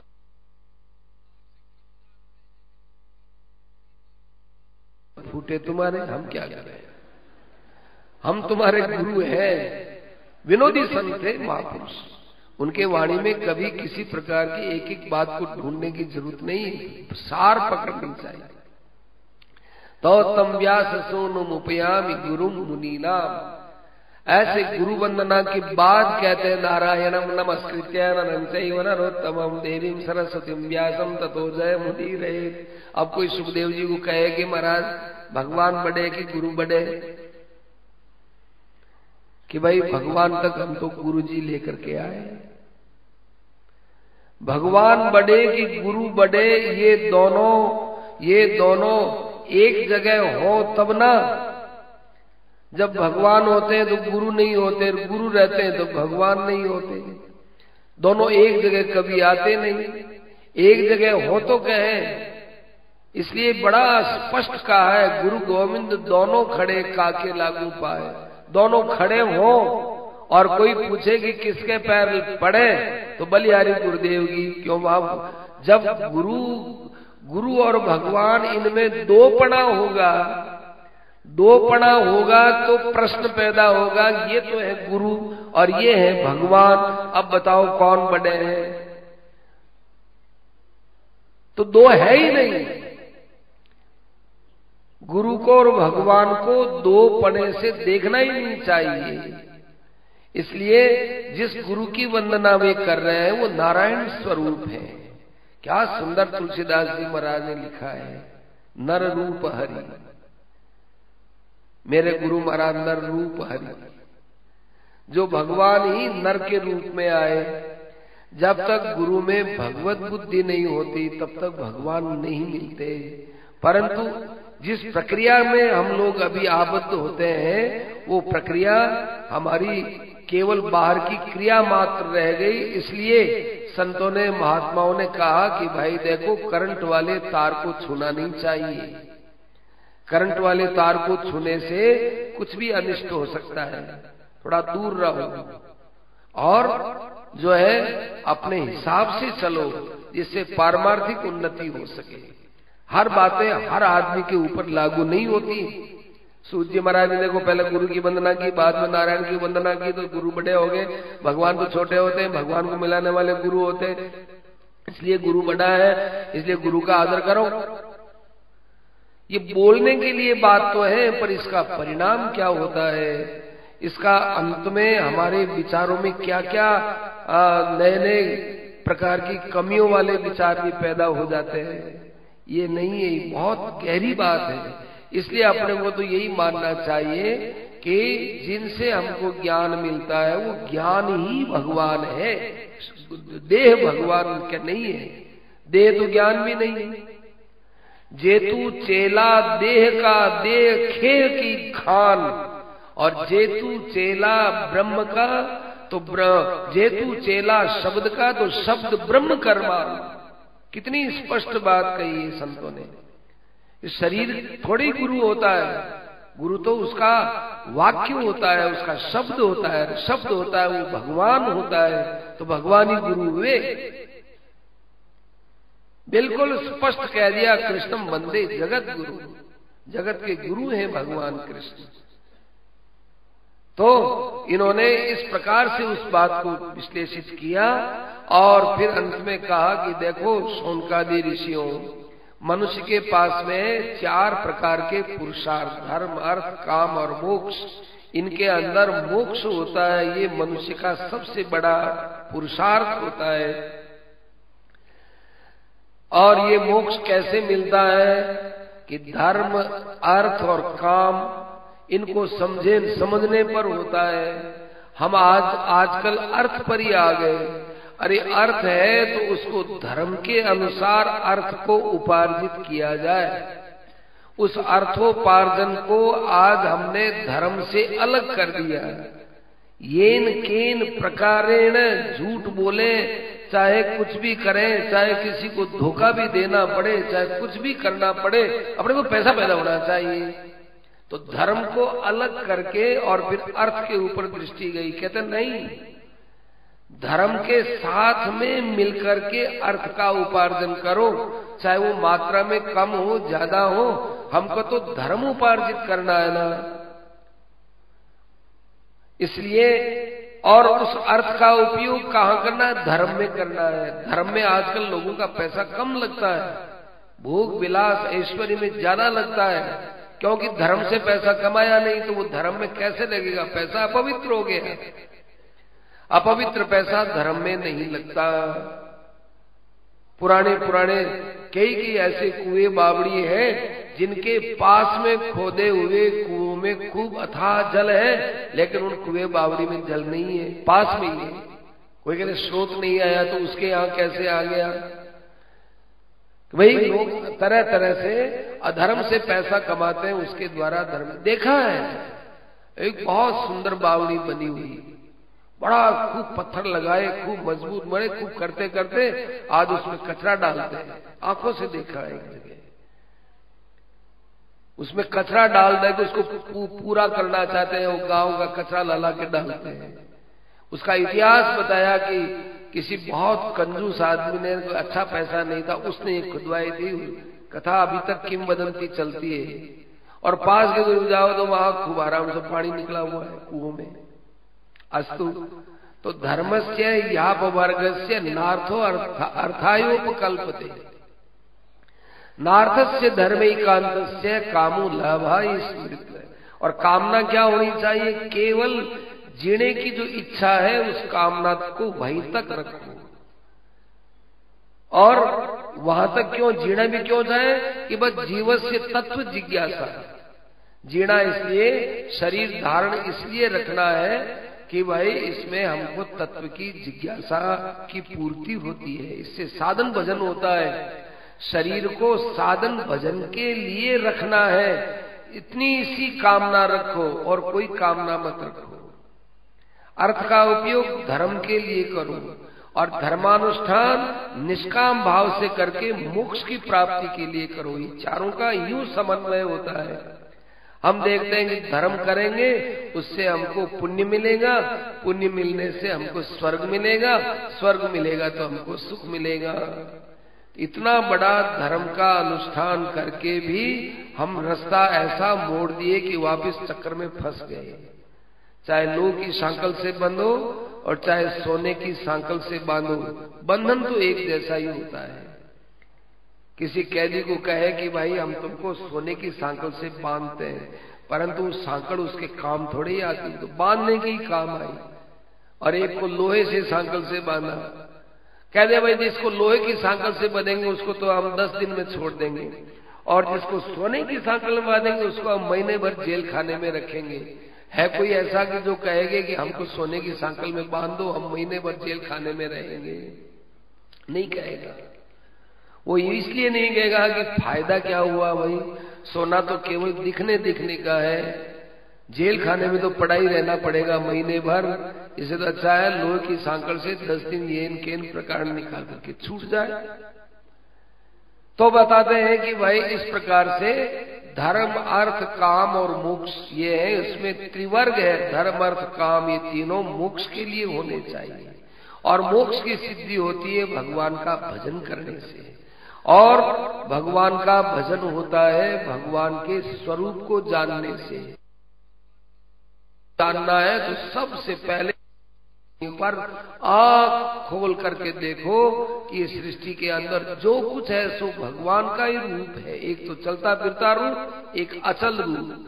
फूटे तुम्हारे, हम क्या करें? हम तुम्हारे गुरु हैं। विनोदी संत थे महापुरुष, उनके वाणी में कभी किसी प्रकार की एक एक बात को ढूंढने की जरूरत नहीं, सार पकड़नी चाहिए। तो तम व्यास सोनु मुपयामि गुरु मुनि नाम। ऐसे गुरु वंदना के बाद कहते हैं नारायणम नमस्कृत्य नरं चैव नरोत्तमं देवीं सरस्वतीं व्यासं ततो जय मुदीरयेत्। अब कोई सुखदेव जी को कहे कि महाराज भगवान बड़े कि गुरु बड़े? कि भाई भगवान तक हम तो गुरु जी लेकर के आए। भगवान बड़े कि गुरु बड़े, ये दोनों एक जगह हो तब ना। जब भगवान होते हैं तो गुरु नहीं होते, गुरु रहते हैं तो भगवान नहीं होते। दोनों एक जगह कभी आते नहीं, एक जगह हो तो कहे। इसलिए बड़ा स्पष्ट कहा है गुरु गोविंद दोनों खड़े काके लागू पाए। दोनों खड़े हो और कोई पूछे कि किसके पैर पड़े तो बलिहारी गुरुदेव की। क्यों बाबू? जब गुरु और भगवान इनमें दोपना होगा तो प्रश्न पैदा होगा, ये तो है गुरु और ये है भगवान, अब बताओ कौन बड़े हैं? तो दो है ही नहीं। गुरु को और भगवान को दो पने से देखना ही नहीं चाहिए। इसलिए जिस गुरु की वंदना वे कर रहे हैं वो नारायण स्वरूप है। क्या सुंदर तुलसीदास जी महाराज ने लिखा है, नर रूप हरि। मेरे गुरु महाराज नर रूप हरि, जो भगवान ही नर के रूप में आए। जब तक गुरु में भगवत बुद्धि नहीं होती तब तक भगवान नहीं मिलते। परंतु जिस प्रक्रिया में हम लोग अभी आबद्ध होते हैं वो प्रक्रिया हमारी केवल बाहर की क्रिया मात्र रह गई। इसलिए संतों ने, महात्माओं ने कहा कि भाई देखो, करंट वाले तार को छूना नहीं चाहिए। करंट वाले तार को छूने से कुछ भी अनिष्ट हो सकता है, थोड़ा दूर रहो और जो है अपने हिसाब से चलो, जिससे पारमार्थिक उन्नति हो सके। हर बातें हर आदमी के ऊपर लागू नहीं होती। सूर्य महाराज ने देखो पहले गुरु की वंदना की, बाद में नारायण की वंदना की, तो गुरु बड़े हो गए। भगवान तो छोटे होते हैं, भगवान को मिलाने वाले गुरु होते हैं, इसलिए गुरु बड़ा है, इसलिए गुरु का आदर करो। ये बोलने के लिए बात तो है, पर इसका परिणाम क्या होता है, इसका अंत में हमारे विचारों में क्या क्या नए नए प्रकार की कमियों वाले विचार भी पैदा हो जाते हैं। ये नहीं है, ये बहुत गहरी बात है। इसलिए अपने को तो यही मानना चाहिए कि जिनसे हमको ज्ञान मिलता है वो ज्ञान ही भगवान है, देह भगवान का नहीं है, देह तो ज्ञान भी नहीं है। जेतु चेला देह का देह खेल की खान, और जेतु चेला ब्रह्म का तो जेतु चेला शब्द का तो शब्द ब्रह्म कर्मान। कितनी स्पष्ट बात कही है संतों ने। इस शरीर थोड़ी गुरु होता है, गुरु तो उसका वाक्य होता है, उसका शब्द होता है, शब्द होता है वो भगवान होता है, तो भगवान ही गुरु हुए। बिल्कुल स्पष्ट कह दिया, कृष्णम वंदे जगत गुरु, जगत के गुरु हैं भगवान कृष्ण। तो इन्होंने इस प्रकार से उस बात को विश्लेषित किया और फिर अंत में कहा कि देखो शौनकादि ऋषियों, मनुष्य के पास में 4 प्रकार के पुरुषार्थ, धर्म, अर्थ, काम और मोक्ष। इनके अंदर मोक्ष होता है, ये मनुष्य का सबसे बड़ा पुरुषार्थ होता है। और ये मोक्ष कैसे मिलता है कि धर्म, अर्थ और काम इनको समझने पर होता है। हम आजकल अर्थ पर ही आ गए। अरे अर्थ है तो उसको धर्म के अनुसार अर्थ को उपार्जित किया जाए। उस अर्थोपार्जन को आज हमने धर्म से अलग कर दिया। येन केन प्रकारेण झूठ बोले, चाहे कुछ भी करें, चाहे किसी को धोखा भी देना पड़े, चाहे कुछ भी करना पड़े, अपने को पैसा पैदा होना चाहिए। तो धर्म को अलग करके और फिर अर्थ के ऊपर दृष्टि गई। कहते नहीं, धर्म के साथ में मिलकर के अर्थ का उपार्जन करो, चाहे वो मात्रा में कम हो ज्यादा हो, हमको तो धर्म उपार्जित करना है ना। इसलिए और उस अर्थ का उपयोग कहाँ करना है? धर्म में करना है। धर्म में आजकल लोगों का पैसा कम लगता है, भोग विलास ऐश्वर्य में ज्यादा लगता है, क्योंकि धर्म से पैसा कमाया नहीं तो वो धर्म में कैसे लगेगा? पैसा अपवित्र हो गया। अपवित्र पैसा धर्म में नहीं लगता। पुराने कई ऐसे कुएं बावड़ी हैं जिनके पास में खोदे हुए कुओं में खूब अथाह जल है, लेकिन उन कुएं बावड़ी में जल नहीं है, पास में ही है। कोई कहते स्रोत नहीं आया तो उसके यहाँ कैसे आ गया? वही लोग तरह तरह से अधर्म से पैसा कमाते हैं, उसके द्वारा धर्म। देखा है एक बहुत सुंदर बावड़ी बनी हुई, बड़ा खूब पत्थर लगाए, खूब मजबूत बने, खूब करते करते आज उसमें कचरा डालते हैं। आंखों से देखा है एक जगह, उसमें कचरा डाल दे तो उसको पूरा करना चाहते हैं, वो गांव का कचरा ला के डालते हैं। उसका इतिहास बताया कि किसी बहुत कंजूस आदमी ने, अच्छा पैसा नहीं था, उसने एक खुदवाई थी। कथा अभी तक किंवदंती चलती है। और पास के गुरु जाओ तो वहां खूब आराम से पानी निकला हुआ है कुओं में। अस्तु तो धर्मस्य यापवर्गस्य नार्थो अर्थायोपकल्पते, नार्थस्य धर्मैकांतस्य कामो लाभा स्मृत। और कामना क्या होनी चाहिए? केवल जीने की जो इच्छा है उस कामना को वहीं तक रखो। और वहां तक क्यों जीना भी क्यों जाए कि बस जीवस्य तत्व जिज्ञासा। जीना इसलिए, शरीर धारण इसलिए रखना है कि भाई इसमें हमको तत्व की जिज्ञासा की पूर्ति होती है, इससे साधन भजन होता है। शरीर को साधन भजन के लिए रखना है, इतनी सी कामना रखो और कोई कामना मत रखो। अर्थ का उपयोग धर्म के लिए करो और धर्मानुष्ठान निष्काम भाव से करके मोक्ष की प्राप्ति के लिए करो। ये चारों का यूं समन्वय होता है। हम देखते हैं कि धर्म करेंगे उससे हमको पुण्य मिलेगा, पुण्य मिलने से हमको स्वर्ग मिलेगा, स्वर्ग मिलेगा तो हमको सुख मिलेगा। इतना बड़ा धर्म का अनुष्ठान करके भी हम रास्ता ऐसा मोड़ दिए कि वापस चक्कर में फंस गए। चाहे लोह की सांकल से बंधो और चाहे सोने की सांकल से बांधो, बंधन तो एक जैसा ही होता है। किसी कैदी को कहे कि भाई हम तुमको सोने की सांकल से बांधते हैं, परंतु सांकल उसके काम थोड़े ही आती, तो बांधने की काम आई। और एक को लोहे से सांकल से बांधा, कह दे भाई जिसको लोहे की सांकल से बंधेंगे उसको तो हम 10 दिन में छोड़ देंगे, और जिसको सोने की सांकल में बांधेंगे उसको हम महीने भर जेल खाने में रखेंगे। है कोई ऐसा कि जो कहेंगे कि हमको सोने की सांकल में बांध दो, हम महीने भर जेल खाने में रहेंगे? नहीं कहेगा। वो इसलिए नहीं कहेगा कि फायदा क्या हुआ, भाई सोना तो केवल दिखने का है, जेल खाने में तो पड़ा ही रहना पड़ेगा महीने भर। इसे तो अच्छा है लोहे की सांकल से 10 दिन येन केन प्रकार निकाल करके छूट जाए। तो बताते हैं कि भाई इस प्रकार से धर्म अर्थ काम और मोक्ष ये है, इसमें त्रिवर्ग है, धर्म अर्थ काम, ये तीनों मोक्ष के लिए होने चाहिए। और मोक्ष की सिद्धि होती है भगवान का भजन करने से, और भगवान का भजन होता है भगवान के स्वरूप को जानने से। जानना है तो सबसे पहले पर आँख खोल करके देखो कि इस सृष्टि के अंदर जो कुछ है सो भगवान का ही रूप है। एक तो चलता फिरता रूप, एक अचल रूप।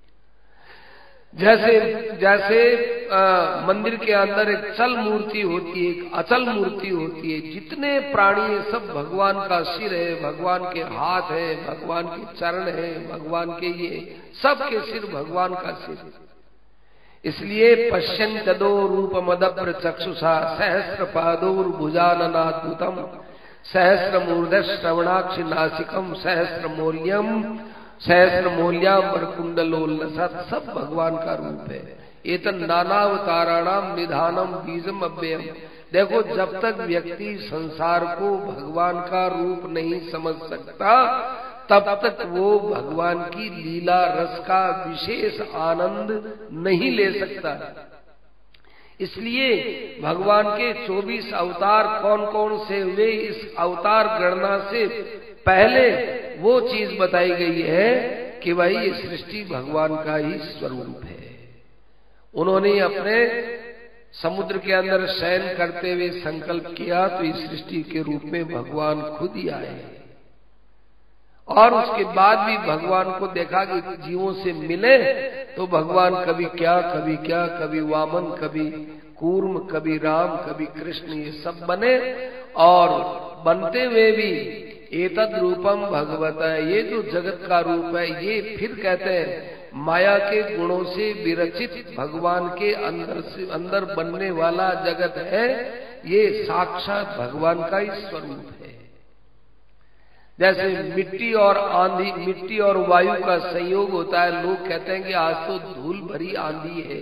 जैसे मंदिर के अंदर एक चल मूर्ति होती है, एक अचल मूर्ति होती है। जितने प्राणी है सब भगवान का सिर है, भगवान के हाथ है, भगवान के चरण है, भगवान के ये सबके सिर भगवान का सिर। इसलिए पश्यन् तदो रूपमदभ्र चक्षुषा सहस्र पादोर्भुजाननाद्भुतम सहस्र मूर्ध श्रवणाक्ष नासिकम सहस्र मौल्याम्बर कुंडलोल्लसत्। सब भगवान का रूप है। एतन् नानावताराणाम निधानम बीजम अव्ययम। देखो जब तक व्यक्ति संसार को भगवान का रूप नहीं समझ सकता तब तक वो भगवान की लीला रस का विशेष आनंद नहीं ले सकता। इसलिए भगवान के 24 अवतार कौन कौन से हुए, इस अवतार गणना से पहले वो चीज बताई गई है कि भाई ये सृष्टि भगवान का ही स्वरूप है। उन्होंने अपने समुद्र के अंदर शयन करते हुए संकल्प किया तो इस सृष्टि के रूप में भगवान खुद ही आए, और उसके बाद भी भगवान को देखा कि जीवों से मिले तो भगवान कभी क्या, कभी वामन, कभी कूर्म, कभी राम, कभी कृष्ण, ये सब बने। और बनते हुए भी एतद रूपम भगवत, ये जो जगत का रूप है ये फिर कहते हैं माया के गुणों से विरचित भगवान के अंदर बनने वाला जगत है। ये साक्षात भगवान का ही स्वरूप है। जैसे मिट्टी और आंधी, मिट्टी और वायु का संयोग होता है। लोग कहते हैं कि आज तो धूल भरी आंधी है,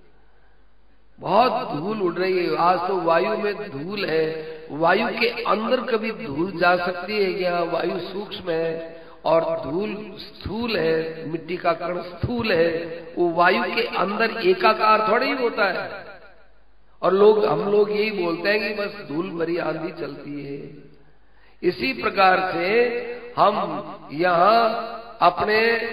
बहुत धूल उड़ रही है, आज तो वायु में धूल है। वायु के अंदर कभी धूल जा सकती है क्या? वायु सूक्ष्म है और धूल स्थूल है, मिट्टी का कण स्थूल है। वो वायु के अंदर एकाकार थोड़ी होता है। और हम लोग यही बोलते हैं कि बस धूल भरी आंधी चलती है। इसी प्रकार से हम यहाँ अपने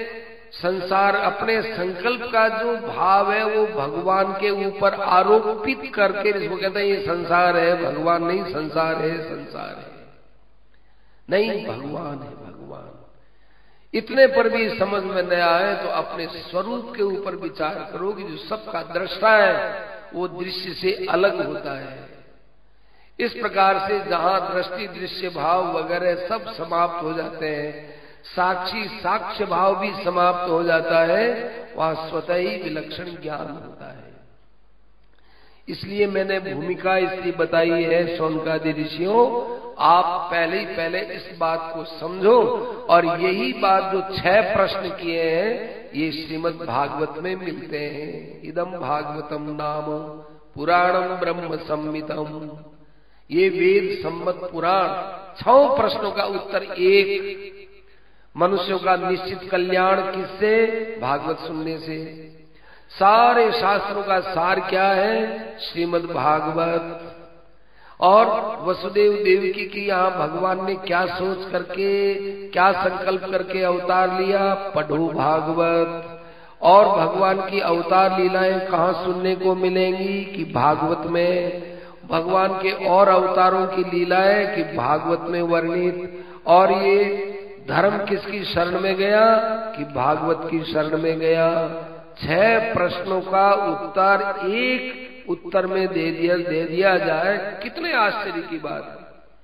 संकल्प का जो भाव है वो भगवान के ऊपर आरोपित करके, जिसको कहते हैं ये संसार है, भगवान नहीं, संसार है, संसार है नहीं, भगवान है, भगवान। इतने पर भी समझ में न आए तो अपने स्वरूप के ऊपर विचार करो कि जो सबका दृष्टा है वो दृश्य से अलग होता है। इस प्रकार से जहां दृष्टि, दृश्य भाव वगैरह सब समाप्त हो जाते हैं, साक्षी साक्ष्य भाव भी समाप्त हो जाता है, वहां स्वतः ही विलक्षण ज्ञान होता है। इसलिए मैंने भूमिका इसलिए बताई है शौनकादि ऋषियों, आप पहले इस बात को समझो। और यही बात जो 6 प्रश्न किए हैं ये श्रीमद् भागवत में मिलते हैं। इदम भागवतम नाम पुराणम ब्रह्म संहितम, ये वेद सम्मत पुराण। 6 प्रश्नों का उत्तर एक। मनुष्यों का निश्चित कल्याण किससे? भागवत सुनने से। सारे शास्त्रों का सार क्या है? श्रीमद् भागवत। और वसुदेव देवकी की यहाँ भगवान ने क्या सोच करके, क्या संकल्प करके अवतार लिया? पढ़ो भागवत। और भगवान की अवतार लीलाएं कहाँ सुनने को मिलेंगी? कि भागवत में। भगवान के और अवतारों की लीलाएं कि भागवत में वर्णित। और ये धर्म किसकी शरण में गया? कि भागवत की शरण में गया। 6 प्रश्नों का उत्तर एक उत्तर में दे दिया जाए, कितने आश्चर्य की बात है।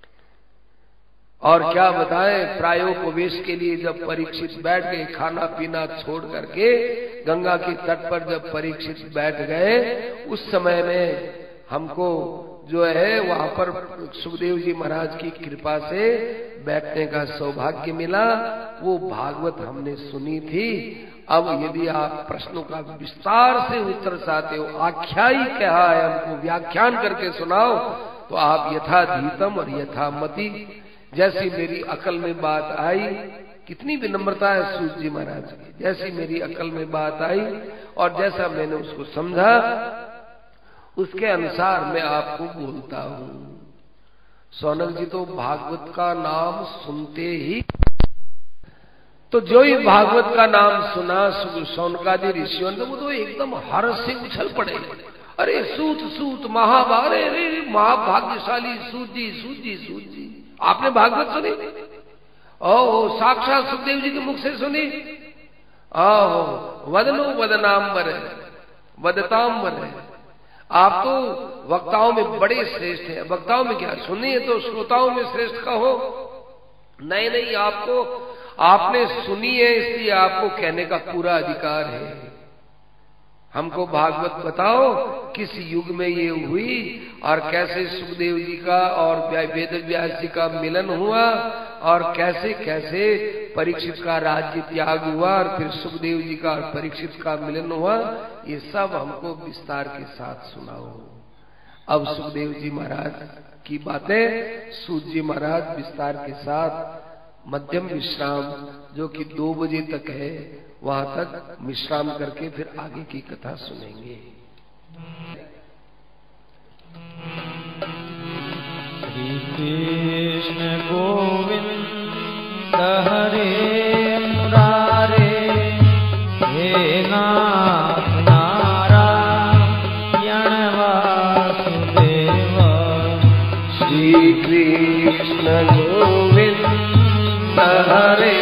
और क्या बताएं, प्रायोपवेश के लिए जब परीक्षित बैठ गए, खाना पीना छोड़ करके गंगा के तट पर जब परीक्षित बैठ गए, उस समय में हमको जो है वहां पर सुखदेव जी महाराज की कृपा से बैठने का सौभाग्य मिला। वो भागवत हमने सुनी थी। अब यदि आप प्रश्नों का विस्तार से उत्तर चाहते हो, आख्यायी कहा है हमको व्याख्यान करके सुनाओ, तो आप यथाधीतम और यथामति, जैसी मेरी अकल में बात आई, कितनी विनम्रता है सूत जी महाराज की, जैसी मेरी अकल में बात आई और जैसा मैंने उसको समझा, उसके अनुसार मैं आपको बोलता हूं। सौनक जी तो भागवत का नाम सुनते ही, तो जो ही भागवत का नाम सुना शौनकादि ऋषियों ने, वो तो एकदम हर्ष से उछल पड़े। अरे सूत सूत महाभारे, अरे महाभाग्यशाली सूत जी, सूत जी, सूत जी, आपने भागवत सुनी? ओहो, साक्षात सुखदेव जी के मुख से सुनी? ओहो, वदनो वदनाम्बर, वदताम्बर, आप तो वक्ताओं में बड़े श्रेष्ठ हैं। वक्ताओं में क्या, सुनिए तो श्रोताओं में श्रेष्ठ कहो? नहीं नहीं, आपने सुनी है इसलिए आपको कहने का पूरा अधिकार है। हमको भागवत बताओ किस युग में ये हुई और कैसे सुखदेव जी का और वेद व्यास जी का मिलन हुआ और कैसे कैसे परीक्षित का राज्य त्याग हुआ और फिर सुखदेव जी का और परीक्षित का मिलन हुआ, ये सब हमको विस्तार के साथ सुनाओ। अब सुखदेव जी महाराज की बातें सूत जी महाराज विस्तार के साथ मध्यम विश्राम, जो कि 2 बजे तक है, वहां तक विश्राम करके फिर आगे की कथा सुनेंगे। श्री कृष्ण गोविंद हरे मुरारे, हे नाथ नारायण वासुदेव। श्री कृष्ण गोविंद हरे